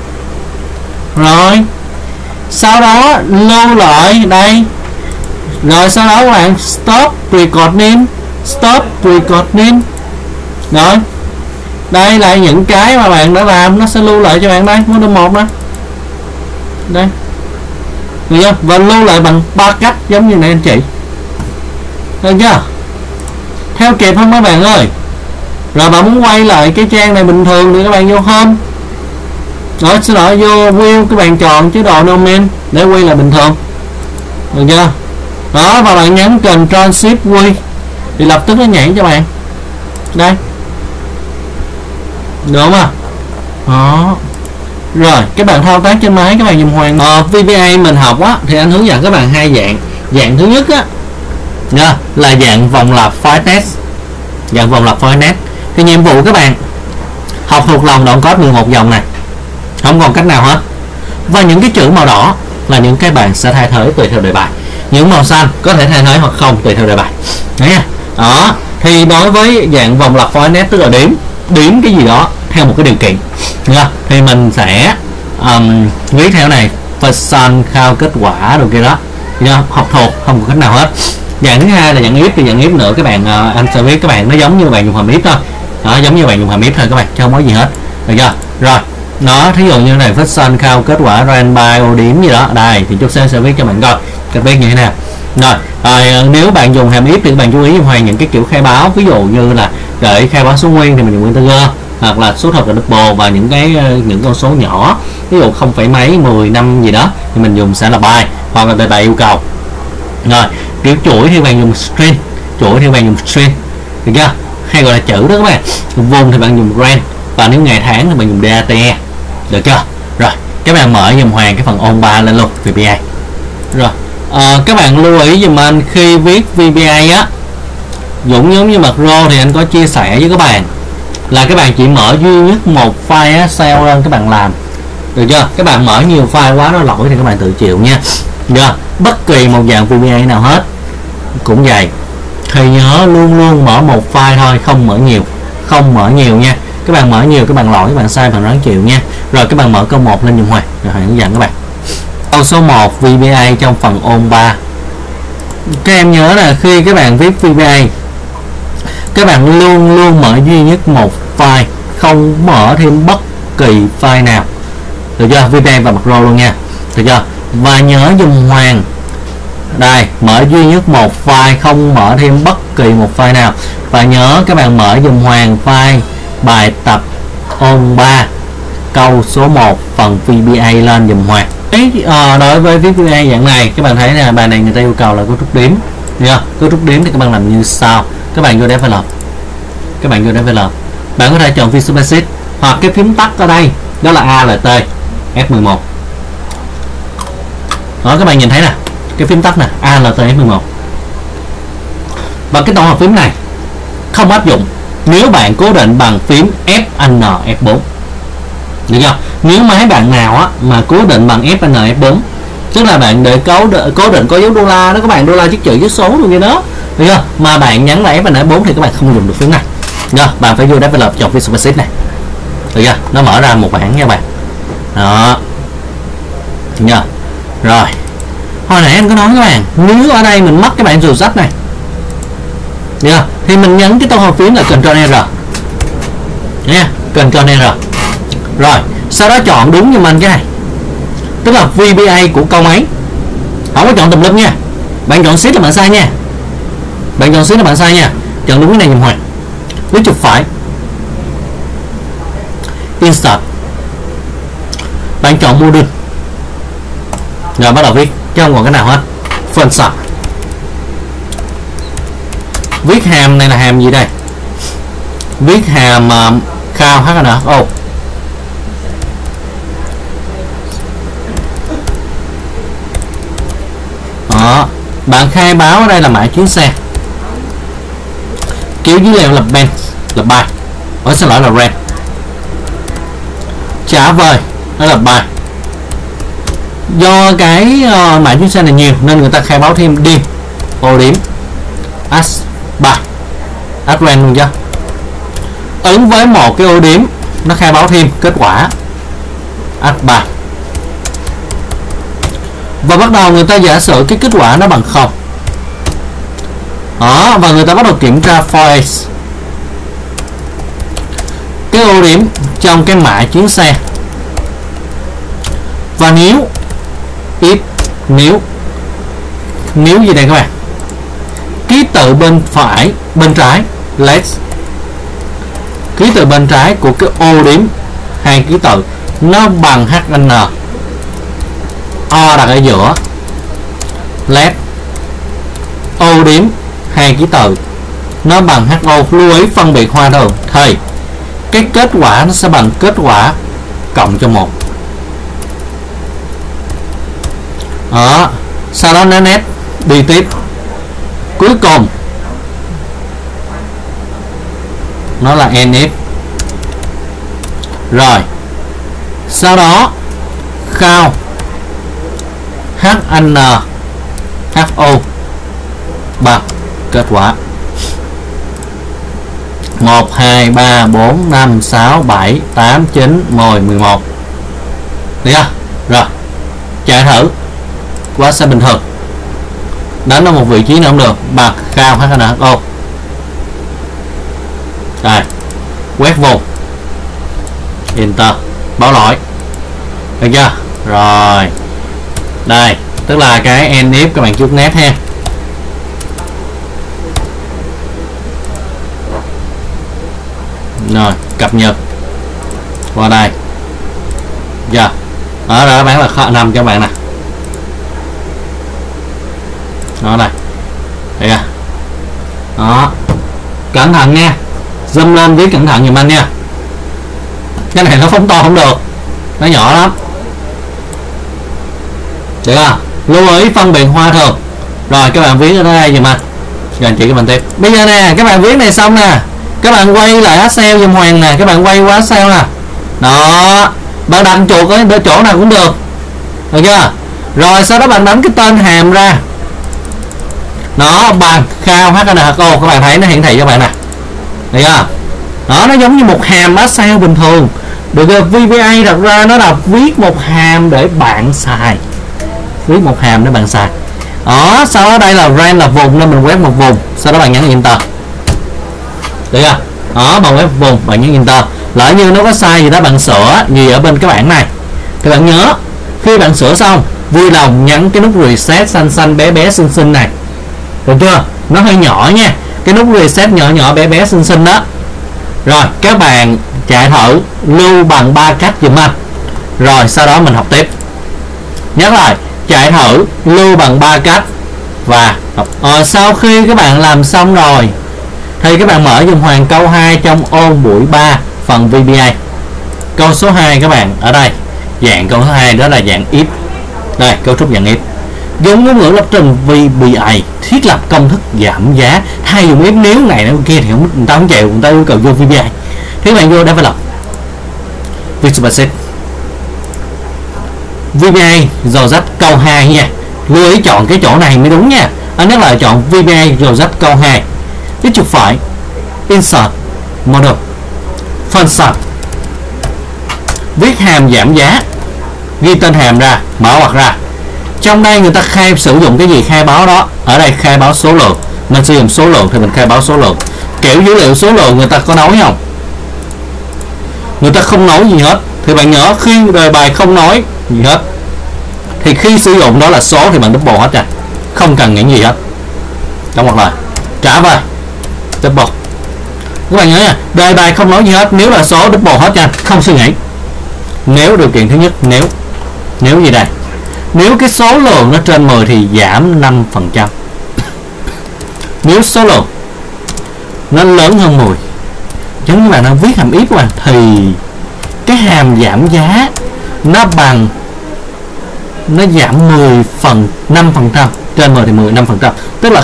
rồi sau đó lưu lại đây, rồi sau đó các bạn stop recording, stop recording. Rồi đây là những cái mà bạn đã làm, nó sẽ lưu lại cho bạn đây, model 1 đó đây, được chưa? Và lưu lại bằng 3 cách giống như này anh chị, được chưa? Theo kịp không mấy bạn ơi? Rồi bạn muốn quay lại cái trang này bình thường thì các bạn vô home, rồi xin lỗi vô view, các bạn chọn chế độ domain để quay lại bình thường, được chưa? Đó, và bạn nhấn Ctrl Shift Q thì lập tức nó nhảy cho bạn đây, được không ạ? Đó. Rồi các bạn thao tác trên máy các bạn dùng hoàn VBA mình học á thì anh hướng dẫn các bạn hai dạng. Dạng thứ nhất á là dạng vòng lặp file test. Dạng vòng lặp file test thì nhiệm vụ các bạn học thuộc lòng đoạn code 11 dòng này, không còn cách nào hết. Và những cái chữ màu đỏ là những cái bạn sẽ thay thế tùy theo đề bài, những màu xanh có thể thay thế hoặc không tùy theo đề bài. Đấy nha. Đó thì đối với dạng vòng lặp file test tức là điểm cái gì đó theo một cái điều kiện, thì mình sẽ viết theo này function khao kết quả rồi kia đó, học thuộc không có cách nào hết. Dạng thứ hai là dạng if, thì dạng if nữa các bạn anh sẽ viết các bạn nó giống như bạn dùng hàm if thôi, đó, giống như bạn dùng hàm if thôi các bạn, chứ không có gì hết, được chưa? Rồi nó thí dụ như này function khao kết quả rank by ô điểm gì đó đây, thì chút xíu sẽ viết cho bạn coi cách viết như thế nào. Rồi nếu bạn dùng hàm if thì các bạn chú ý dùng hoàn những cái kiểu khai báo, ví dụ như là để khai báo số nguyên thì mình dùng integer, hoặc là số thật là double, và những con số nhỏ ví dụ không phẩy mấy 10 5 gì đó thì mình dùng sẽ là byte, hoặc là đại yêu cầu. Rồi kiểu chuỗi thì bạn dùng string, được chưa? Hay gọi là chữ đó các bạn. Vùng thì bạn dùng range, và nếu ngày tháng thì bạn dùng date, được chưa? Rồi các bạn mở dùm hoàn cái phần on 3 lên luôn VBA. Rồi các bạn lưu ý dùm anh khi viết VBA á, giống như macro thì anh có chia sẻ với các bạn là các bạn chỉ mở duy nhất một file á, sao lên các bạn làm, được chưa? Các bạn mở nhiều file quá nó lỗi thì các bạn tự chịu nha. Được. Bất kỳ một dạng VBA nào hết cũng vậy, thì nhớ luôn luôn mở một file thôi, không mở nhiều nha. Các bạn mở nhiều các bạn lỗi, các bạn sai bạn ráng chịu nha. Rồi các bạn mở câu 1 lên dùng hoài rồi hướng dẫn các bạn. Câu số 1 VBA trong phần ôn 3. Các em nhớ là khi các bạn viết VBA, các bạn luôn luôn mở duy nhất một file, không mở thêm bất kỳ file nào, được chưa? VBA và macro luôn nha, được chưa? Và nhớ dùng hoàn đây, mở duy nhất một file, không mở thêm bất kỳ một file nào. Và nhớ các bạn mở dùng hoàn file bài tập ôn 3 câu số 1 phần VBA lên dùm hoàn. Đối với viết VBA dạng này các bạn thấy là bài này người ta yêu cầu là cấu trúc điểm, cấu trúc điểm thì các bạn làm như sau. Các bạn vô develop, bạn có thể chọn Visual Basic hoặc cái phím tắt ở đây đó là ALT F11. Đó các bạn nhìn thấy nè, cái phím tắt nè ALT F11. Và cái tổ hợp phím này không áp dụng nếu bạn cố định bằng phím FN F4, được chưa? Nếu máy bạn nào á mà cố định bằng FN F4, tức là bạn để cố định có dấu đô la đó các bạn, đô la chiếc chữ chiếc số luôn như đó, được chưa? Mà bạn nhấn là FN F4 thì các bạn không dùng được phím này. Được, bạn phải vô develop chọn Visual Basic này, được chưa? Nó mở ra một bảng nha bạn. Đó, được chưa? Rồi hồi nãy anh có nói các bạn, nếu ở đây mình mất cái bảng dù sách này, được chưa? Thì mình nhấn cái tổ hợp phím là Ctrl R nha, Ctrl R. Rồi sau đó chọn đúng giùm anh cái này, tức là VBA của câu máy, không có chọn tùm lum nha. Bạn chọn shift là bạn sai nha, chọn đúng cái này giùm Hoàng. Với chuột phải insert, bạn chọn module rồi bắt đầu viết chứ không còn cái nào hết. Function, viết hàm này là hàm gì đây? Viết hàm count HNO. Đó, bạn khai báo ở đây là mã chuyến xe, kiểu dữ liệu là ben là by, xin lỗi là ren, trả về đó là by. Do cái mã chuyến xe này nhiều nên người ta khai báo thêm điểm ô điểm as by as ren luôn chưa, ứng với một cái ô điểm nó khai báo thêm kết quả as by. Và bắt đầu người ta giả sử cái kết quả nó bằng 0. Đó, và người ta bắt đầu kiểm tra for x, cái ưu điểm trong cái mã chuyến xe. Và nếu if nếu gì đây các bạn, ký tự bên phải bên trái let's, ký tự bên trái của cái ô điểm hai ký tự nó bằng HN, O đặt ở giữa, let ô điểm hai ký tự nó bằng HO, lưu ý phân biệt hoa thường thì cái kết quả nó sẽ bằng kết quả cộng cho 1. Đó, sau đó nó net đi tiếp, cuối cùng nó là NF. Rồi sau đó count HN HO bằng kết quả 1 2 3 4 5 6 7 8 9 10 11. Được chưa? Rồi chạy thử quá sẽ bình thường, đánh ở một vị trí nào cũng được, bằng cao HNO. Rồi quét vùng enter báo lỗi, được chưa? Rồi đây tức là cái NF các bạn chút nét ha. Rồi cập nhật qua đây giờ ở đó bán là nằm cho bạn nè, đó này, đây à, đó cẩn thận nha, zoom lên viết cẩn thận giùm anh nha, cái này nó phóng to không được, nó nhỏ lắm, được không? Lưu ý phân biệt hoa thường. Rồi các bạn viết ở đây giùm anh, rồi anh chỉ các bạn tiếp. Bây giờ nè các bạn viết này xong nè, các bạn quay lại Excel giùm Hoàng nè, các bạn quay qua Excel nè, đó bạn đặt chuột ở chỗ nào cũng được, được chưa? Rồi sau đó bạn đánh cái tên hàm ra, nó bằng khao HNHO, các bạn thấy nó hiển thị cho bạn nè, được chưa? Đó, nó giống như một hàm Excel bình thường, được chưa? VBA thật ra nó là viết một hàm để bạn xài, viết một hàm để bạn xài. Đó, sau đó đây là range là vùng nên mình quét một vùng, sau đó bạn nhấn enter, được chưa? Đó, bạn quét vùng, bạn nhấn enter. Lỡ như nó có sai gì đó bạn sửa gì ở bên cái bảng này, các bạn nhớ khi bạn sửa xong vui lòng nhấn cái nút reset xanh xanh bé bé xinh xinh này, được chưa? Nó hơi nhỏ nha, cái nút reset nhỏ nhỏ bé bé xinh xinh đó. Rồi các bạn chạy thử lưu bằng 3 cách giùm anh, rồi sau đó mình học tiếp. Nhắc lại, chạy thử lưu bằng 3 cách và sau khi các bạn làm xong rồi thì các bạn mở dùm Hoàng câu 2 trong ôn buổi 3 phần VBA. Câu số 2 các bạn ở đây, dạng câu số 2 đó là dạng if. Đây, cấu trúc dạng if. Dùng ngôn ngữ lập trình VBA thiết lập công thức giảm giá, thay dùng if nếu này nếu kia thì không, người ta không chịu, người ta yêu cầu vô VBA. Thế các bạn vô develop Visual Basic VBA rồi dắt câu 2 nha. Lưu ý chọn cái chỗ này mới đúng nha. Anh nhắc lại chọn VBA rồi dắt câu 2. Cái chuột phải Insert Model Function, viết hàm giảm giá, ghi tên hàm ra, mở ngoặc ra. Trong đây người ta khai sử dụng cái gì khai báo đó. Ở đây khai báo số lượng, mình sử dụng số lượng thì mình khai báo số lượng. Kiểu dữ liệu số lượng người ta có nói không? Người ta không nói gì hết. Thì bạn nhớ khi đề bài không nói gì hết thì khi sử dụng đó là số thì bạn double hết rồi, không cần những gì hết. Trong một lời trả về double. Các bạn nhớ nha, đề bài không nói gì hết, nếu là số double hết nha, không suy nghĩ. Nếu điều kiện thứ nhất, nếu gì đây? Nếu cái số lượng nó trên 10 thì giảm 5%. Nếu số lượng nó lớn hơn 10, giống như bạn đang viết hàm if của bạn, thì cái hàm giảm giá nó bằng, nó giảm 5%, trên 10 thì 5%, tức là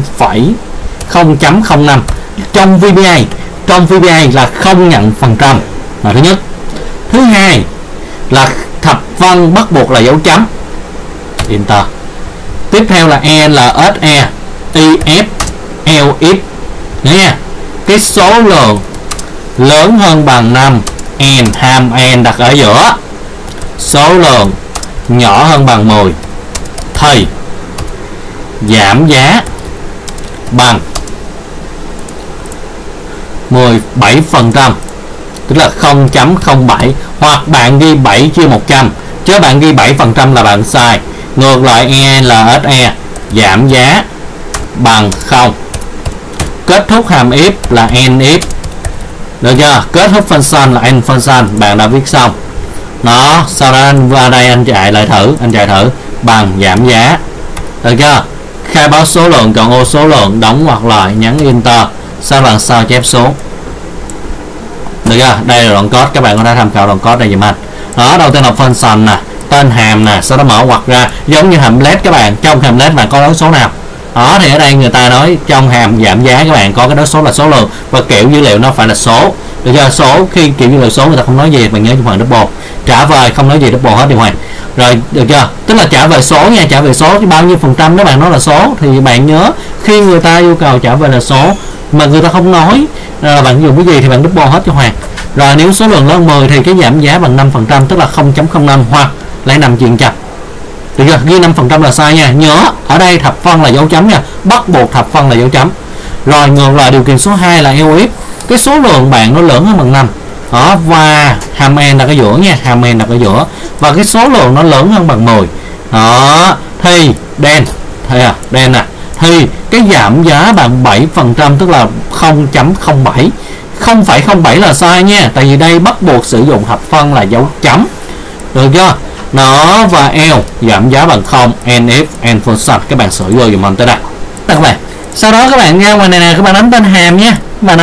0,0.05. Trong VBA là không nhận phần trăm là thứ nhất. Thứ hai là thập phân bắt buộc là dấu chấm, enter. Tiếp theo là LSE, IF, LF nha. Cái số lượng lớn hơn bằng 5, hàm n đặt ở giữa, số lượng nhỏ hơn bằng 10 thì giảm giá bằng 17%, tức là 0.07, hoặc bạn ghi 7/100 chứ bạn ghi 7% là bạn sai. Ngược lại LSE giảm giá bằng 0. Kết thúc hàm if là if, được chưa? Kết thúc function là function, bạn đã viết xong. Đó, sau đó anh qua đây anh chạy thử bằng giảm giá, được chưa? Khai báo số lượng, chọn ô số lượng, đóng ngoặc lại, nhấn enter, sau lần sau chép số. Được chưa? Đây là đoạn code, các bạn có thể tham khảo đoạn code này giùm anh. Đó, đầu tiên là function nè, tên hàm nè, sau đó mở ngoặc ra, giống như hàm let các bạn, trong hàm let bạn có đấu số nào? Đó, thì ở đây người ta nói trong hàm giảm giá các bạn có cái đấu số là số lượng, và kiểu dữ liệu nó phải là số. Được chưa? Số, khi kiểu dữ liệu số người ta không nói gì, bạn nhớ trong phần double. Trả về không nói gì double hết đi ngoài. Rồi, được chưa? Tức là trả về số nha, trả về số chứ bao nhiêu phần trăm nếu bạn nói là số thì bạn nhớ khi người ta yêu cầu trả về là số mà người ta không nói bạn dùng cái gì thì bạn double hết cho Hoàng. Rồi nếu số lượng lớn 10 thì cái giảm giá bằng 5%, tức là 0.05 hoặc lại nằm chuyện chặt. Được chưa? Ghi 5% là sai nha. Nhớ ở đây thập phân là dấu chấm nha, bắt buộc thập phân là dấu chấm. Rồi ngược lại điều kiện số 2 là if, cái số lượng bạn nó lớn hơn bằng 5. Đó, và hàm n đặt ở giữa nha, hàm n đặt ở giữa, và cái số lượng nó lớn hơn bằng 10. Đó, thì đen nè, thì cái giảm giá bằng 7%, tức là 0.07. 0,07 là sai nha, tại vì đây bắt buộc sử dụng thập phân là dấu chấm. Được chưa? Nó và L giảm giá bằng 0, NF, function, các bạn sửa vô dùm mình tới đây. Các bạn, sau đó các bạn ra ngoài này nè, các bạn đánh tên hàm nha,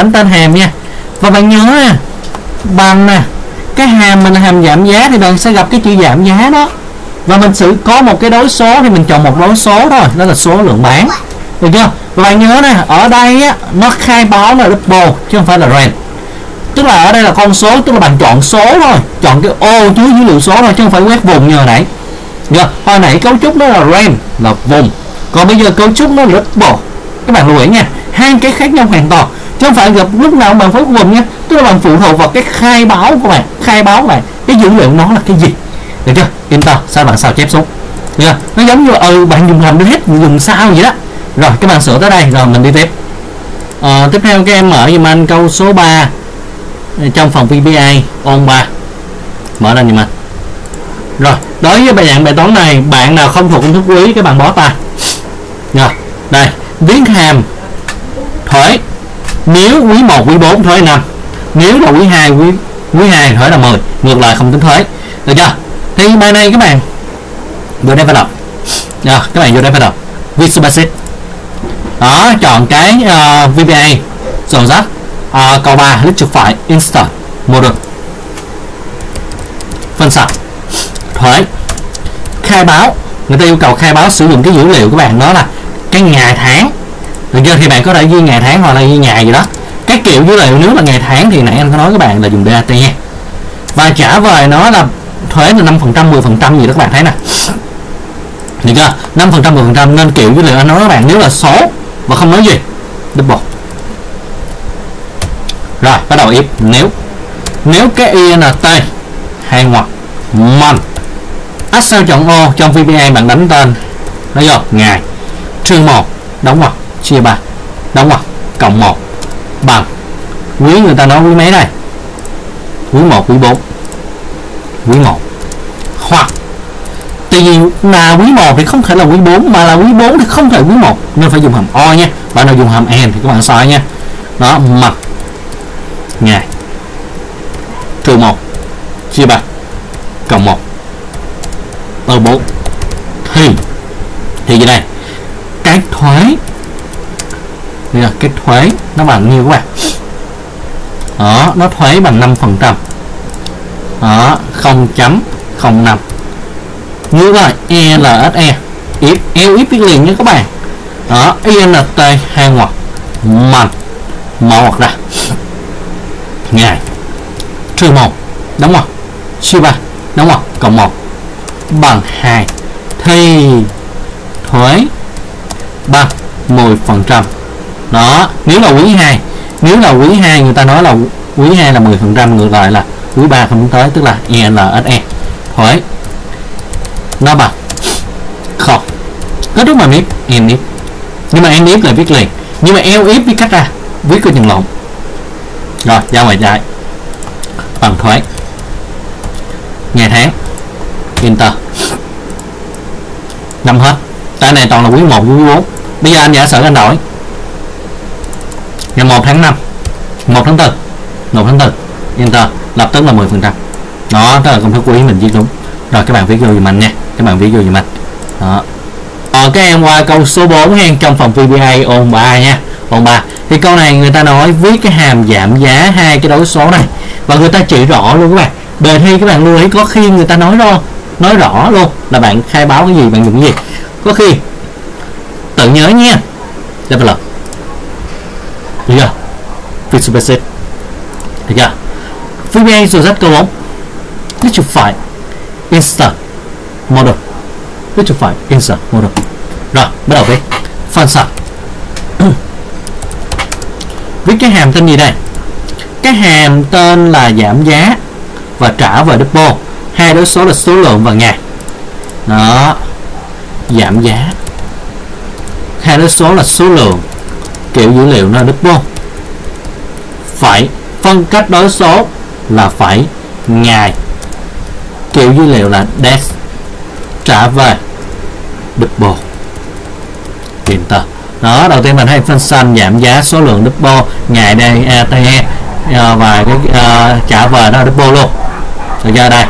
và bạn nhớ nè, bằng nè, cái hàm mình là hàm giảm giá thì bạn sẽ gặp cái chữ giảm giá đó, và mình sẽ có một cái đối số thì mình chọn một đối số thôi, đó là số lượng bán. Được chưa? Và bạn nhớ nè, ở đây á, nó khai báo là double chứ không phải là range. Tức là ở đây là con số, tức là bạn chọn số thôi, chọn cái ô chứa dữ liệu số thôi chứ không phải quét vùng như hồi nãy. Được. Hồi nãy cấu trúc nó là range, là vùng, còn bây giờ cấu trúc nó là double. Các bạn lưu ý nha, hai cái khác nhau hoàn toàn chứ không phải gặp lúc nào bạn phải vùng nha. Tức là bạn phụ thuộc vào cái khai báo của bạn, cái dữ liệu nó là cái gì. Được chưa? Enter, sao bạn sao chép xuống. Được chưa? Nó giống như bạn dùng làm hết, dùng sao vậy đó. Rồi các bạn sửa tới đây rồi mình đi tiếp. Tiếp theo các em mở giùm anh câu số 3 trong phần VBA ôn 3, mở lên giùm anh. Rồi đối với bài toán này, bạn nào không thuộc công thức quý các bạn bó tay. Rồi đây, viết hàm thuế nếu quý 1 quý 4 thuế 5, nếu là quý 2 thuế là 10, ngược lại không tính thuế. Được chưa? Thì bài này các bạn vô đây phải đọc. Rồi các bạn vô đây phải đọc Visual Basic. Đó, chọn cái VBA dòng dắt câu 3 Electrify Instant Model. Phân sản thuế khai báo, người ta yêu cầu khai báo sử dụng cái dữ liệu các bạn, đó là cái ngày tháng. Được chưa? Thì bạn có thể ghi ngày tháng hoặc là ghi ngày gì đó. Cái kiểu dữ liệu nếu là ngày tháng thì nãy anh có nói các bạn là dùng DAT nha. Và trả về nó là thuế là 5%, 10% gì đó các bạn thấy nè. Được chưa? 5%, 10%, nên kiểu dữ liệu anh nói các bạn nếu là số và không nói gì double. Rồi bắt đầu if nếu cái INT hai ngoặc month Excel chọn ô, trong VBA bạn đánh tên nó vô ngày trừ 1 đóng ngoặc chia 3 đóng ngoặc cộng 1 bằng quý, người ta nói quý mấy đây, quý 1 quý 4 quý 1, hoặc tại vì là quý 1 thì không thể là quý 4, mà là quý 4 thì không thể quý 1 nên phải dùng hàm O nha. Bạn nào dùng hàm N thì các bạn sai nha. Đó, mặt ngày trừ 1 chia 3 cộng 1 từ 4 thì như đây cái thuế nó bằng nhiêu các bạn? Đó, nó thuế bằng 5%. Đó, 0.05. Như vậy ELSE if viết liền nha các bạn. Đó, INT hai ngoặc mạch mở ngoặc ra ngày trừ 1 đóng ngoặc chia 3 đóng ngoặc cộng 1 bằng 2 thì thuế bằng 10%. Đó, nếu là quý 2, người ta nói là quý 2 là 10%, ngược lại là quý 3 không tới, tức là ELSE thuế nó bằng 0. Kết thúc bằng if NIF, nhưng mà NIF là viết liền, nhưng mà LIF viết cách ra, viết có chừng lộn. Rồi ra ngoài trái bằng thuế ngày tháng Enter năm hết. Cái này toàn là quý 1 quý 4. Bây giờ anh giả sử anh đổi ngày 1 tháng 5 1 tháng 4 Enter lập tức là 10%. Đó, đó là công thức quý mình viết đúng. Rồi các bạn viết vô dùm anh nha, đó. Các em qua câu số 4 hen, trong phòng VBA ôn 3 nha. Ôn 3 thì câu này người ta nói viết cái hàm giảm giá hai cái đối số này và người ta chỉ rõ luôn các bạn. Đề thi các bạn lưu ý, có khi người ta nói rõ luôn là bạn khai báo cái gì, bạn dùng cái gì, có khi tự nhớ nha. Level up được chưa? Visual Basic được chưa? VBA sổ sách câu 4 Liquify Insert Model. Liquify Insert Model. Rồi bắt đầu viết function. Viết cái hàm tên gì đây? Cái hàm tên là giảm giá và trả về double. Hai đối số là số lượng và ngày. Đó, giảm giá, hai đối số là số lượng, kiểu dữ liệu nó double. Phải phân cách đối số là phải ngày, kiểu dữ liệu là dash, trả về double. Enter. Đó, đầu tiên mình thấy function giảm giá số lượng double, ngày đây ATE và cái trả về nó double luôn. Được chưa đây?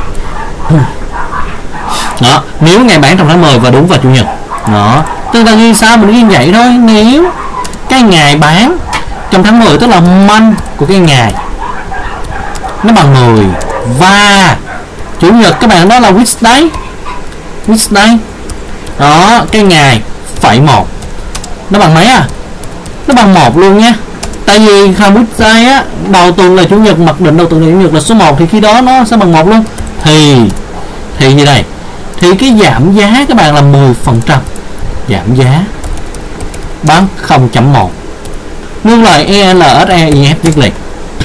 Đó, nếu ngày bán trong tháng 10 và đúng vào chủ nhật. Đó, tức là ghi sao mình ghi vậy thôi. Nếu cái ngày bán trong tháng 10 tức là month của cái ngày nó bằng 10 và chủ nhật các bạn đó là which day. Đó, cái ngày phẩy 1 nó bằng mấy à? Nó bằng 1 luôn nha. Tại vì which day á, đầu tuần là chủ nhật, mặc định đầu tuần là chủ nhật là số 1 thì khi đó nó sẽ bằng 1 luôn. Thì như đây, thì cái giảm giá các bạn là 10%, giảm giá bán 0.1. Ngược lại ELSE IF viết liền.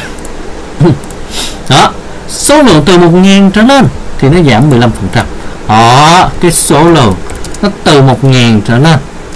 Đó, số lượng từ 1.000 trở lên thì nó giảm 15%. Đó, cái số lượng nó từ 1.000 trở lên,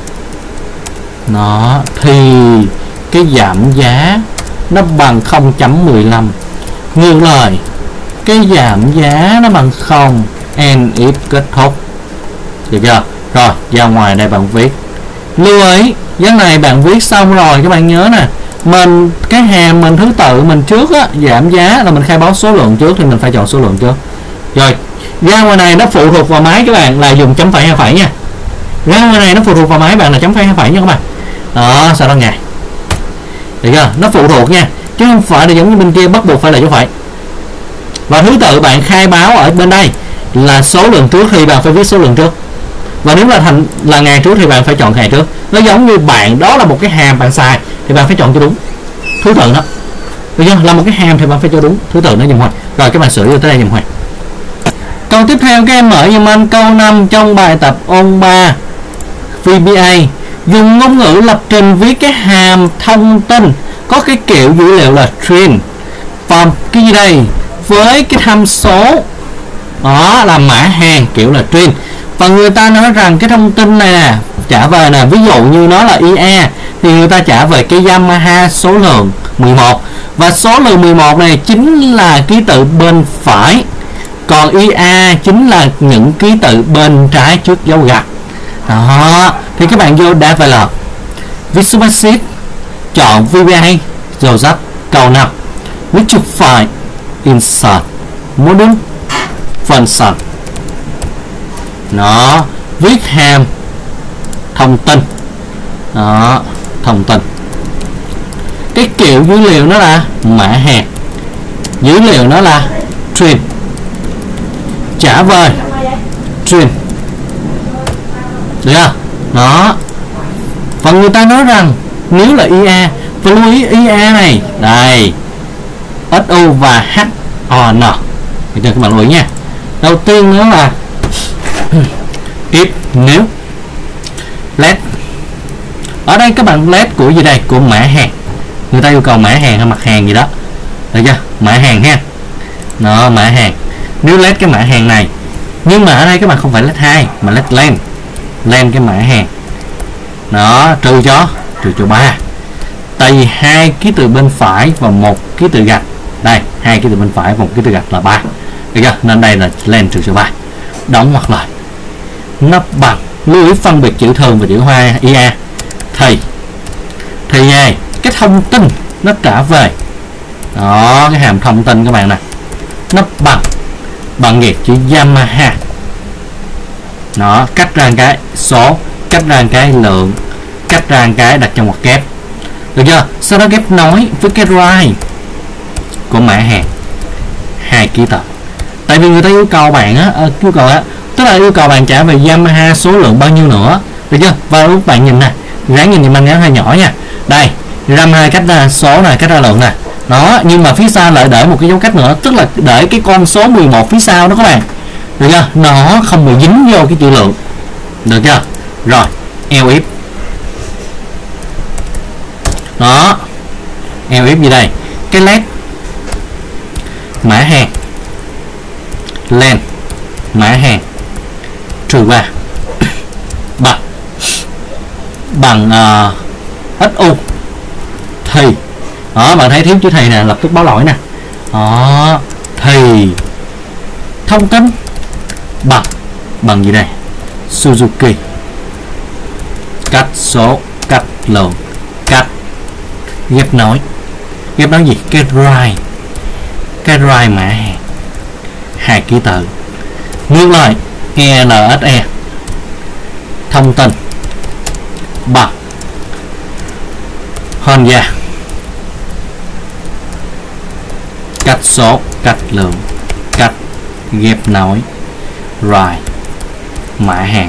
nó thì cái giảm giá nó bằng 0.15. Ngược lại cái giảm giá nó bằng 0 and if kết thúc. Được chưa? Rồi ra ngoài đây bạn viết. Lưu ý cái này bạn viết xong rồi các bạn nhớ nè, mình cái hàm mình thứ tự mình trước á, giảm giá là mình khai báo số lượng trước thì mình phải chọn số lượng trước. Rồi ra ngoài này nó phụ thuộc vào máy các bạn là dùng chấm phẩy hay phẩy nha. Ra ngoài này nó phụ thuộc vào máy bạn là chấm phẩy hay phẩy nha các bạn. Đó, sau đó ngày. Được chưa? Nó phụ thuộc nha, chứ không phải là giống như bên kia bắt buộc phải là dấu phẩy. Và thứ tự bạn khai báo ở bên đây là số lượng trước thì bạn phải viết số lượng trước. Và nếu là ngày trước thì bạn phải chọn ngày trước. Nó giống như bạn đó là một cái hàm bạn xài thì bạn phải chọn cho đúng thứ tự đó. Được chưa? Là một cái hàm thì bạn phải cho đúng thứ tự nó dùm hoài. Rồi các bạn sửa vô tới đây dùm hoài. Câu tiếp theo các em mở dùm anh câu 5 trong bài tập ôn 3 VBA. Dùng ngôn ngữ lập trình viết cái hàm thông tin có cái kiểu dữ liệu là string from cái gì đây với cái tham số đó là mã hàng kiểu là string, và người ta nói rằng cái thông tin này nè trả về nè, ví dụ như nó là IA thì người ta trả về cái Yamaha số lượng 11 và số lượng 11 này chính là ký tự bên phải, còn IA chính là những ký tự bên trái trước dấu gạch. Đó, thì các bạn vô Develop Visual Basic chọn VBA rồi dắt câu 5 which you find inside modern function. Nó viết hàm thông tin. Đó, thông tin. Cái kiểu dữ liệu nó là mã hàng, dữ liệu nó là string, trả về string, được không? Đó. Và người ta nói rằng nếu là IA, và lưu ý IA này đây, SU và HON. Để cho các bạn lưu ý nha. Đầu tiên nó là if, nếu. Let, ở đây các bạn let của gì đây? Của mã hàng. Người ta yêu cầu mã hàng hay mặt hàng gì đó, được chưa? Mã hàng ha. Đó, mã hàng. Nếu let cái mã hàng này, nhưng mà ở đây các bạn không phải let 2 mà let len. Len cái mã hàng. Đó, trừ cho 3. Tại vì 2 ký tự bên phải và 1 ký tự gạch. Đây, 2 ký tự bên phải và 1 ký tự gạch là 3. Được chưa? Nên đây là len trừ cho 3. Đóng ngoặc lại. Nó bằng, lưu ý phân biệt chữ thường và chữ hoa IA. Thì này, cái thông tin nó trả về. Đó, cái hàm thông tin các bạn nè. Nó bằng gì? Chữ Yamaha. Nó cách ra cái số, cách ra cái lượng, cách ra cái đặt trong ngoặc kép. Được chưa? Sau đó ghép nối với cái right của mã hàng 2 ký tự. Tại vì người ta yêu cầu bạn á, tức là yêu cầu bạn trả về Yamaha số lượng bao nhiêu nữa, được chưa? Và lúc bạn nhìn nè, ráng nhìn manh ngắn hơi nhỏ nha. Đây, RAM 2 cách ra số này, cách ra lượng nè. Đó, nhưng mà phía sau lại để một cái dấu cách nữa, tức là để cái con số 11 phía sau đó các bạn. Được chưa? Nó không bị dính vô cái chữ lượng. Được chưa? Rồi, elif. Đó. Elif gì đây? Cái let mã hàng, len mã hàng trừ 3 bằng SU thì đó, bạn thấy thiếu chữ thì nè, lập tức báo lỗi nè. Đó, thì thông tin bằng gì đây? Suzuki, cách số, cách lượng, cách ghép nối gì? Cái right mã hàng 2 ký tự. Ngược lại, ELSE thông tin bằng Honda, cách số, cách lượng, cách ghép nối, right mã hàng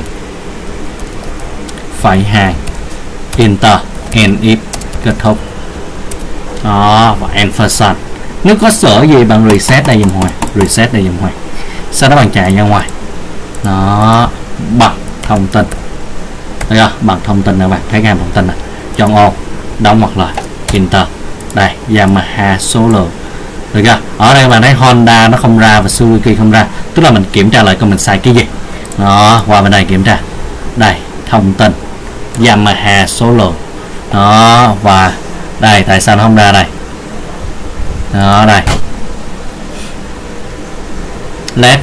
phẩy 2 enter if kết thúc. Đó, và emphasize. Nếu có sửa gì bạn reset đây dùm hoài, sau đó bạn chạy ra ngoài. Đó, bằng thông tin. Đây không? Bằng thông tin nè bạn, thấy cái hàm thông tin nè, chọn ô, đóng ngoặc lại, enter. Đây, Yamaha số lượng. Được chưa? Ở đây bạn thấy Honda nó không ra và Suzuki không ra, tức là mình kiểm tra lại coi mình sai cái gì. Đó, qua bên đây kiểm tra. Đây, thông tin Yamaha số lượng. Đó, và đây, tại sao nó không ra đây? Đó, đây. Let,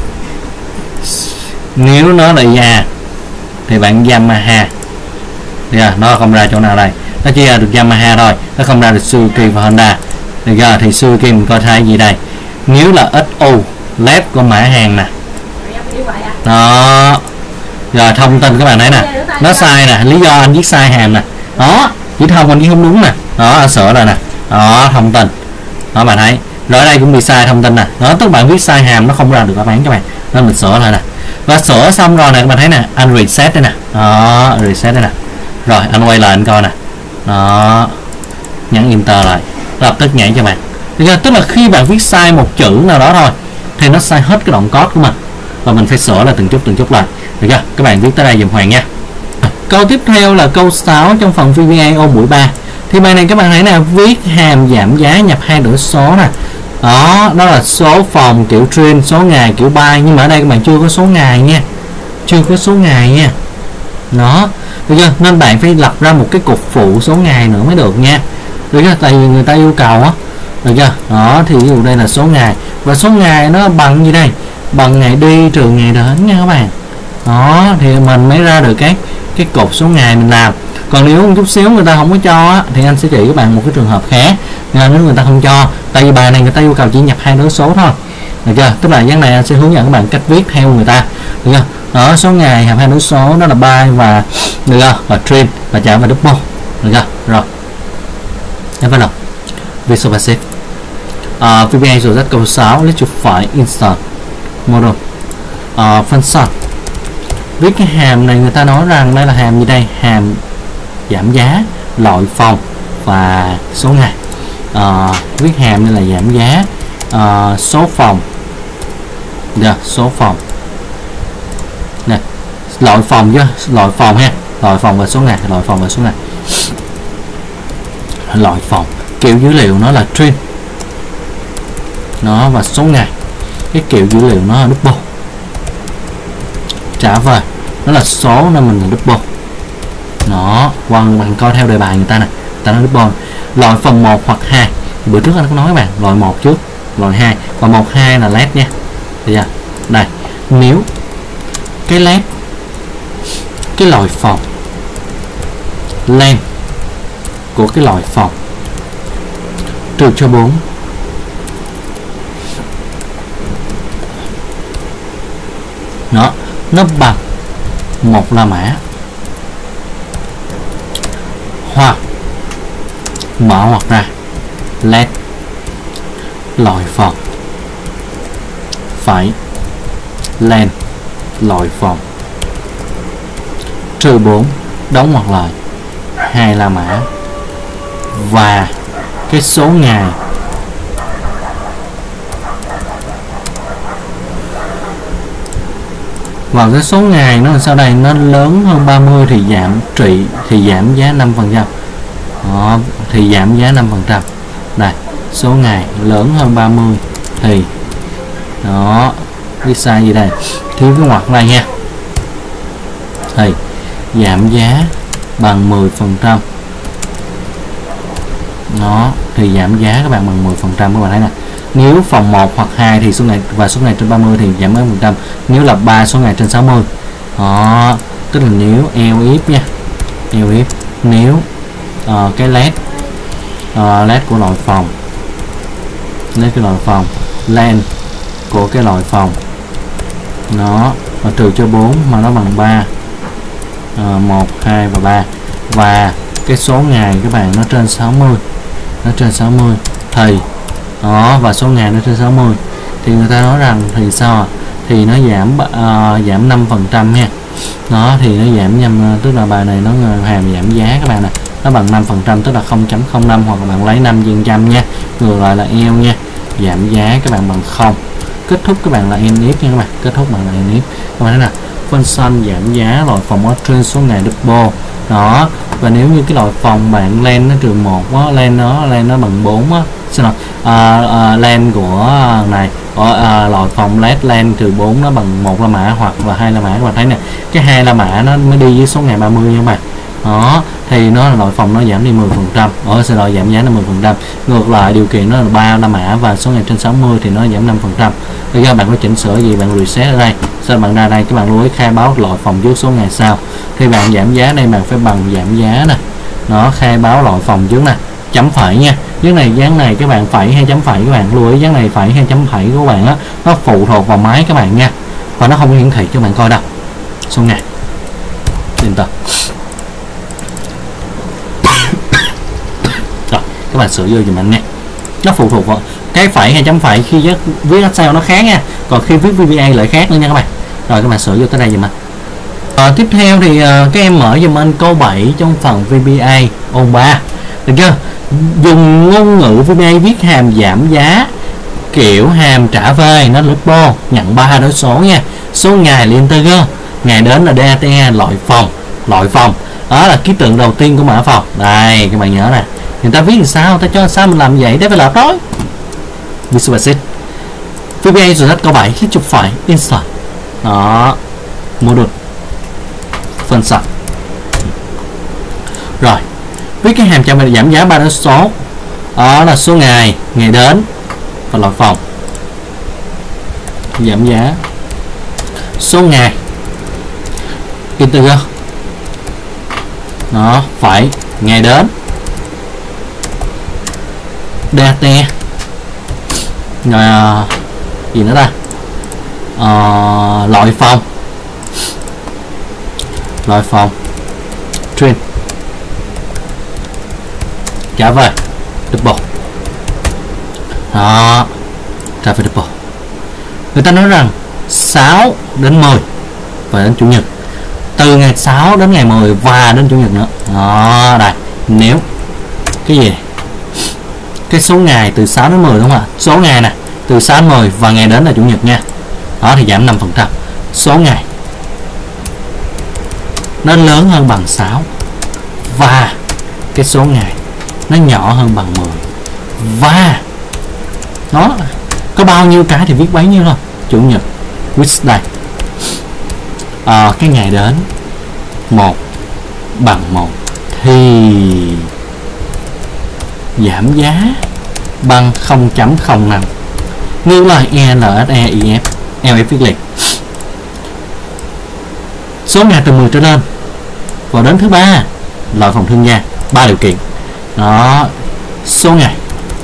nếu nó là IA thì bạn Yamaha. Yeah, nó không ra chỗ nào đây, nó chỉ ra được Yamaha thôi, nó không ra được Suzuki và Honda. Được chưa? Thì Suzuki mình coi thấy gì đây? Nếu là SU left của mã hàng nè. Đó. Rồi thông tin các bạn thấy nè, nó sai nè, lý do anh viết sai hàm nè. Đó, chữ thông anh viết không đúng nè. Đó, anh sửa rồi nè. Đó, thông tin. Đó bạn thấy. Rồi ở đây cũng bị sai thông tin nè. Đó, tức bạn viết sai hàm nó không ra được đáp án các bạn. Nên mình sửa lại nè. Và sửa xong rồi nè các bạn thấy nè, anh reset đây nè. Đó, reset đây nè. Rồi anh quay lại anh coi nè. Đó, nhấn enter lại, lập tức nhảy cho bạn. Tức là khi bạn viết sai một chữ nào đó thôi thì nó sai hết cái đoạn code của mình, và mình phải sửa lại từng chút lại. Được chưa? Các bạn viết tới đây dùm Hoàng nha. Câu tiếp theo là câu 6 trong phần VBA ô buổi 3. Thì bài này các bạn thấy nè, viết hàm giảm giá nhập 2 đuổi số nè. Đó là số phòng kiểu string, số ngày kiểu byte, nhưng mà ở đây các bạn chưa có số ngày nha. Đó, được chưa? Nên bạn phải lập ra một cái cục phụ số ngày nữa mới được nha. Được chưa? Tại vì người ta yêu cầu á. Được chưa? Đó, thì ví dụ đây là số ngày, và số ngày nó bằng gì đây? Bằng ngày đi trừ ngày đến nha các bạn. Đó, thì mình mới ra được cái cột số ngày mình làm. Còn nếu một chút xíu người ta không có cho á, thì anh sẽ chỉ các bạn một cái trường hợp khác. Nếu người ta không cho, tại vì bài này người ta yêu cầu chỉ nhập 2 đối số thôi, được chưa? Tức là dáng này anh sẽ hướng dẫn các bạn cách viết theo người ta, được chưa? Đó, số ngày hợp 2 đối số đó là by và được chưa? Và string và chạm và double, được chưa? Rồi em bắt đầu Visual Basic. VBA rồi rất câu 6 let you find insert model function. Viết cái hàm này người ta nói rằng đây là hàm gì đây? Hàm giảm giá, loại phòng và số ngày. Viết hàm đây là giảm giá, số phòng, được, số phòng nè, loại phòng chứ, loại phòng ha, loại phòng và số ngày, loại phòng và số ngày. Loại phòng, kiểu dữ liệu nó là string, nó và số ngày, cái kiểu dữ liệu nó là double, trả về nó là số nên mình là double. Nó quan bạn coi theo đề bài người ta nè, ta nói double. Loại phòng 1 hoặc 2, bữa trước anh có nói các bạn, loại 1 trước, loại 2 và 1 2 là let nha. Bây giờ đây, nếu cái let cái loại phòng len của cái loại phòng trừ cho 4 nó bằng 1 La Mã, hoặc mở hoặc ra let loại phòng phải len loại phòng trừ 4 đóng ngoặc lại 2 La Mã và cái số ngày và cái số ngày nó sau đây nó lớn hơn 30 thì giảm trị, thì giảm giá 5%. Đó, thì giảm giá 5%. Đây, số ngày lớn hơn 30 thì đó, viết sai gì đây? Thiếu cái ngoặc này nha. Thì giảm giá bằng 10%. Đó, thì giảm giá các bạn bằng 10%, các bạn thấy nè. Nếu phòng 1 hoặc 2 thì số ngày và số ngày trên 30 thì giảm 10%. Nếu là 3 số ngày trên 60. Đó, tức là nếu else if nha. Else if nếu cái let của loại phòng, let cái loại phòng, len của cái loại phòng nó trừ cho 4 mà nó bằng 3, 1, 2 và 3, và cái số ngày các bạn nó trên 60, nó trên 60 thì đó, và số ngày nó trên 60 thì người ta nói rằng thì sao, thì nó giảm 5% nha. Đó, thì nó giảm nhầm, tức là bài này nó hàm giảm giá các bạn nè, nó bằng 5%, tức là 0.05, hoặc là bạn lấy 5% nha. Ngược lại là eo nha, giảm giá các bạn bằng 0. Kết thúc các bạn là end if nha các bạn, kết thúc bằng là end if. Các bạn thấy nè, function giảm giá loại phòng ở trên số ngày double. Đó, và nếu như cái loại phòng bạn len nó trừ 1 á, len nó bằng 4 á, xin lỗi, len của này loại phòng let len trừ 4 nó bằng 1 La Mã hoặc là 2 La Mã. Các bạn thấy nè, cái 2 La Mã nó mới đi với số ngày 30 nha các bạn. Đó, thì nó là loại phòng nó giảm đi 10%, sẽ loại giảm giá là 10%. Ngược lại điều kiện nó là 3 La Mã và số ngày trên 60 thì nó giảm 5%. Bây giờ bạn có chỉnh sửa gì bạn reset ở đây, sau bạn ra đây các bạn lưu ý khai báo loại phòng trước số ngày sau. Thì bạn giảm giá đây bạn phải bằng giảm giá nè, nó khai báo loại phòng trước nè, chấm phẩy nha. Dáng này các bạn phẩy hay chấm phẩy, các bạn lưu ý dáng này phẩy hay chấm phẩy của các bạn á, nó phụ thuộc vào máy các bạn nha, và nó không hiển thị cho bạn coi đâu số ngày. Enter. Rồi các bạn sửa vô giùm anh nha, nó phụ thuộc vào cái phẩy hay chấm phẩy khi viết Excel nó khác nha, còn khi viết VBA lại khác nữa nha các bạn. Rồi các bạn sửa vô tới đây giùm anh. Tiếp theo thì các em mở giùm anh câu 7 trong phần VBA ôn 3, được chưa? Dùng ngôn ngữ VBA viết hàm giảm giá kiểu hàm trả về, nó double, nhận 3 đối số nha. Số ngày là integer, ngày đến là data, loại phòng. Đó là ký tự đầu tiên của mã phòng. Đây các bạn nhớ nè. Người ta viết làm sao, ta cho sao mình làm vậy, thế phải làm đó. Visual Basic. VBA rồi hết câu 7 khi chụp phải insert. Đó. Module. Function. Rồi. Viết cái hàm cho mình giảm giá 3 đối số. Đó là số ngày, ngày đến và loại phòng. Giảm giá. Số ngày. Integer. Nó phải ngày đến DAT rồi gì nữa ta, loại phòng train trả về double đó, trả về double. Người ta nói rằng 6 đến 10 và đến chủ nhật, từ ngày 6 đến ngày 10 và đến chủ nhật nữa đó. Đây, nếu cái gì cái số ngày từ 6 đến 10 đúng không ạ, số ngày nè từ 6 đến 10 và ngày đến là chủ nhật nha, đó thì giảm 5%. Số ngày nó lớn hơn bằng 6 và cái số ngày nó nhỏ hơn bằng 10 và nó có bao nhiêu cái thì viết bấy nhiêu thôi. Chủ nhật Wednesday, cái ngày đến 1 bằng 1 thì giảm giá bằng 0.05. Ngược lại ELSE IF LF viết liệt số ngày từ 10 trở lên và đến thứ ba loại phòng thương gia 3 điều kiện đó. Số ngày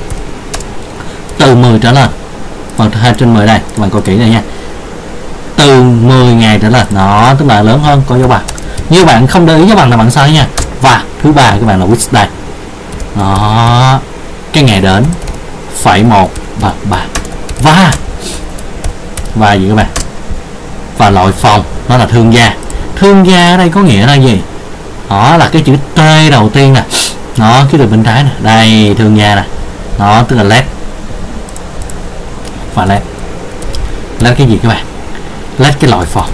từ 10 trở lên, phần 2 trên 10 đây các bạn coi kỹ đây nha, từ 10 ngày trở lên đó, tức là lớn hơn có dấu bằng. Như bạn không để ý dấu bằng là bạn sai nha. Và thứ ba các bạn là weekday đó, cái ngày đến phẩy 1 bằng 3 và gì các bạn, và loại phòng nó là thương gia. Thương gia ở đây có nghĩa là gì, đó là cái chữ T đầu tiên nè, nó cái từ bên trái nè, đây thương gia nè, nó tức là led và led cái gì các bạn, led cái loại phòng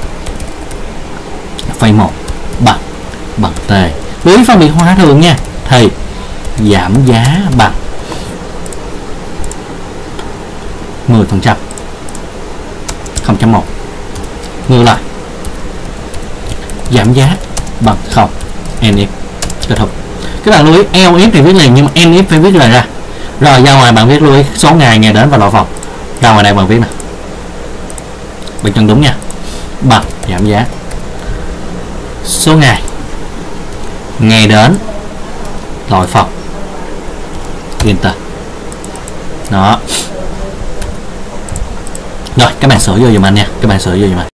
phẩy 1 bằng T. Với phân biệt hóa thường nha thì giảm giá bằng 10%, 0.1. Ngược lại giảm giá bằng 0, NF kết thúc. Các bạn lưu ý LF thì viết liền nhưng mà NF phải viết lại ra. Rồi ra ngoài bạn viết lưu ý số ngày đến và loại phòng, ra ngoài đây bạn viết nè, bạn chân đúng nha, bằng giảm giá số ngày đến loại phòng enter đó. Rồi các bạn sửa vô giùm anh nha, các bạn sửa vô giùm anh.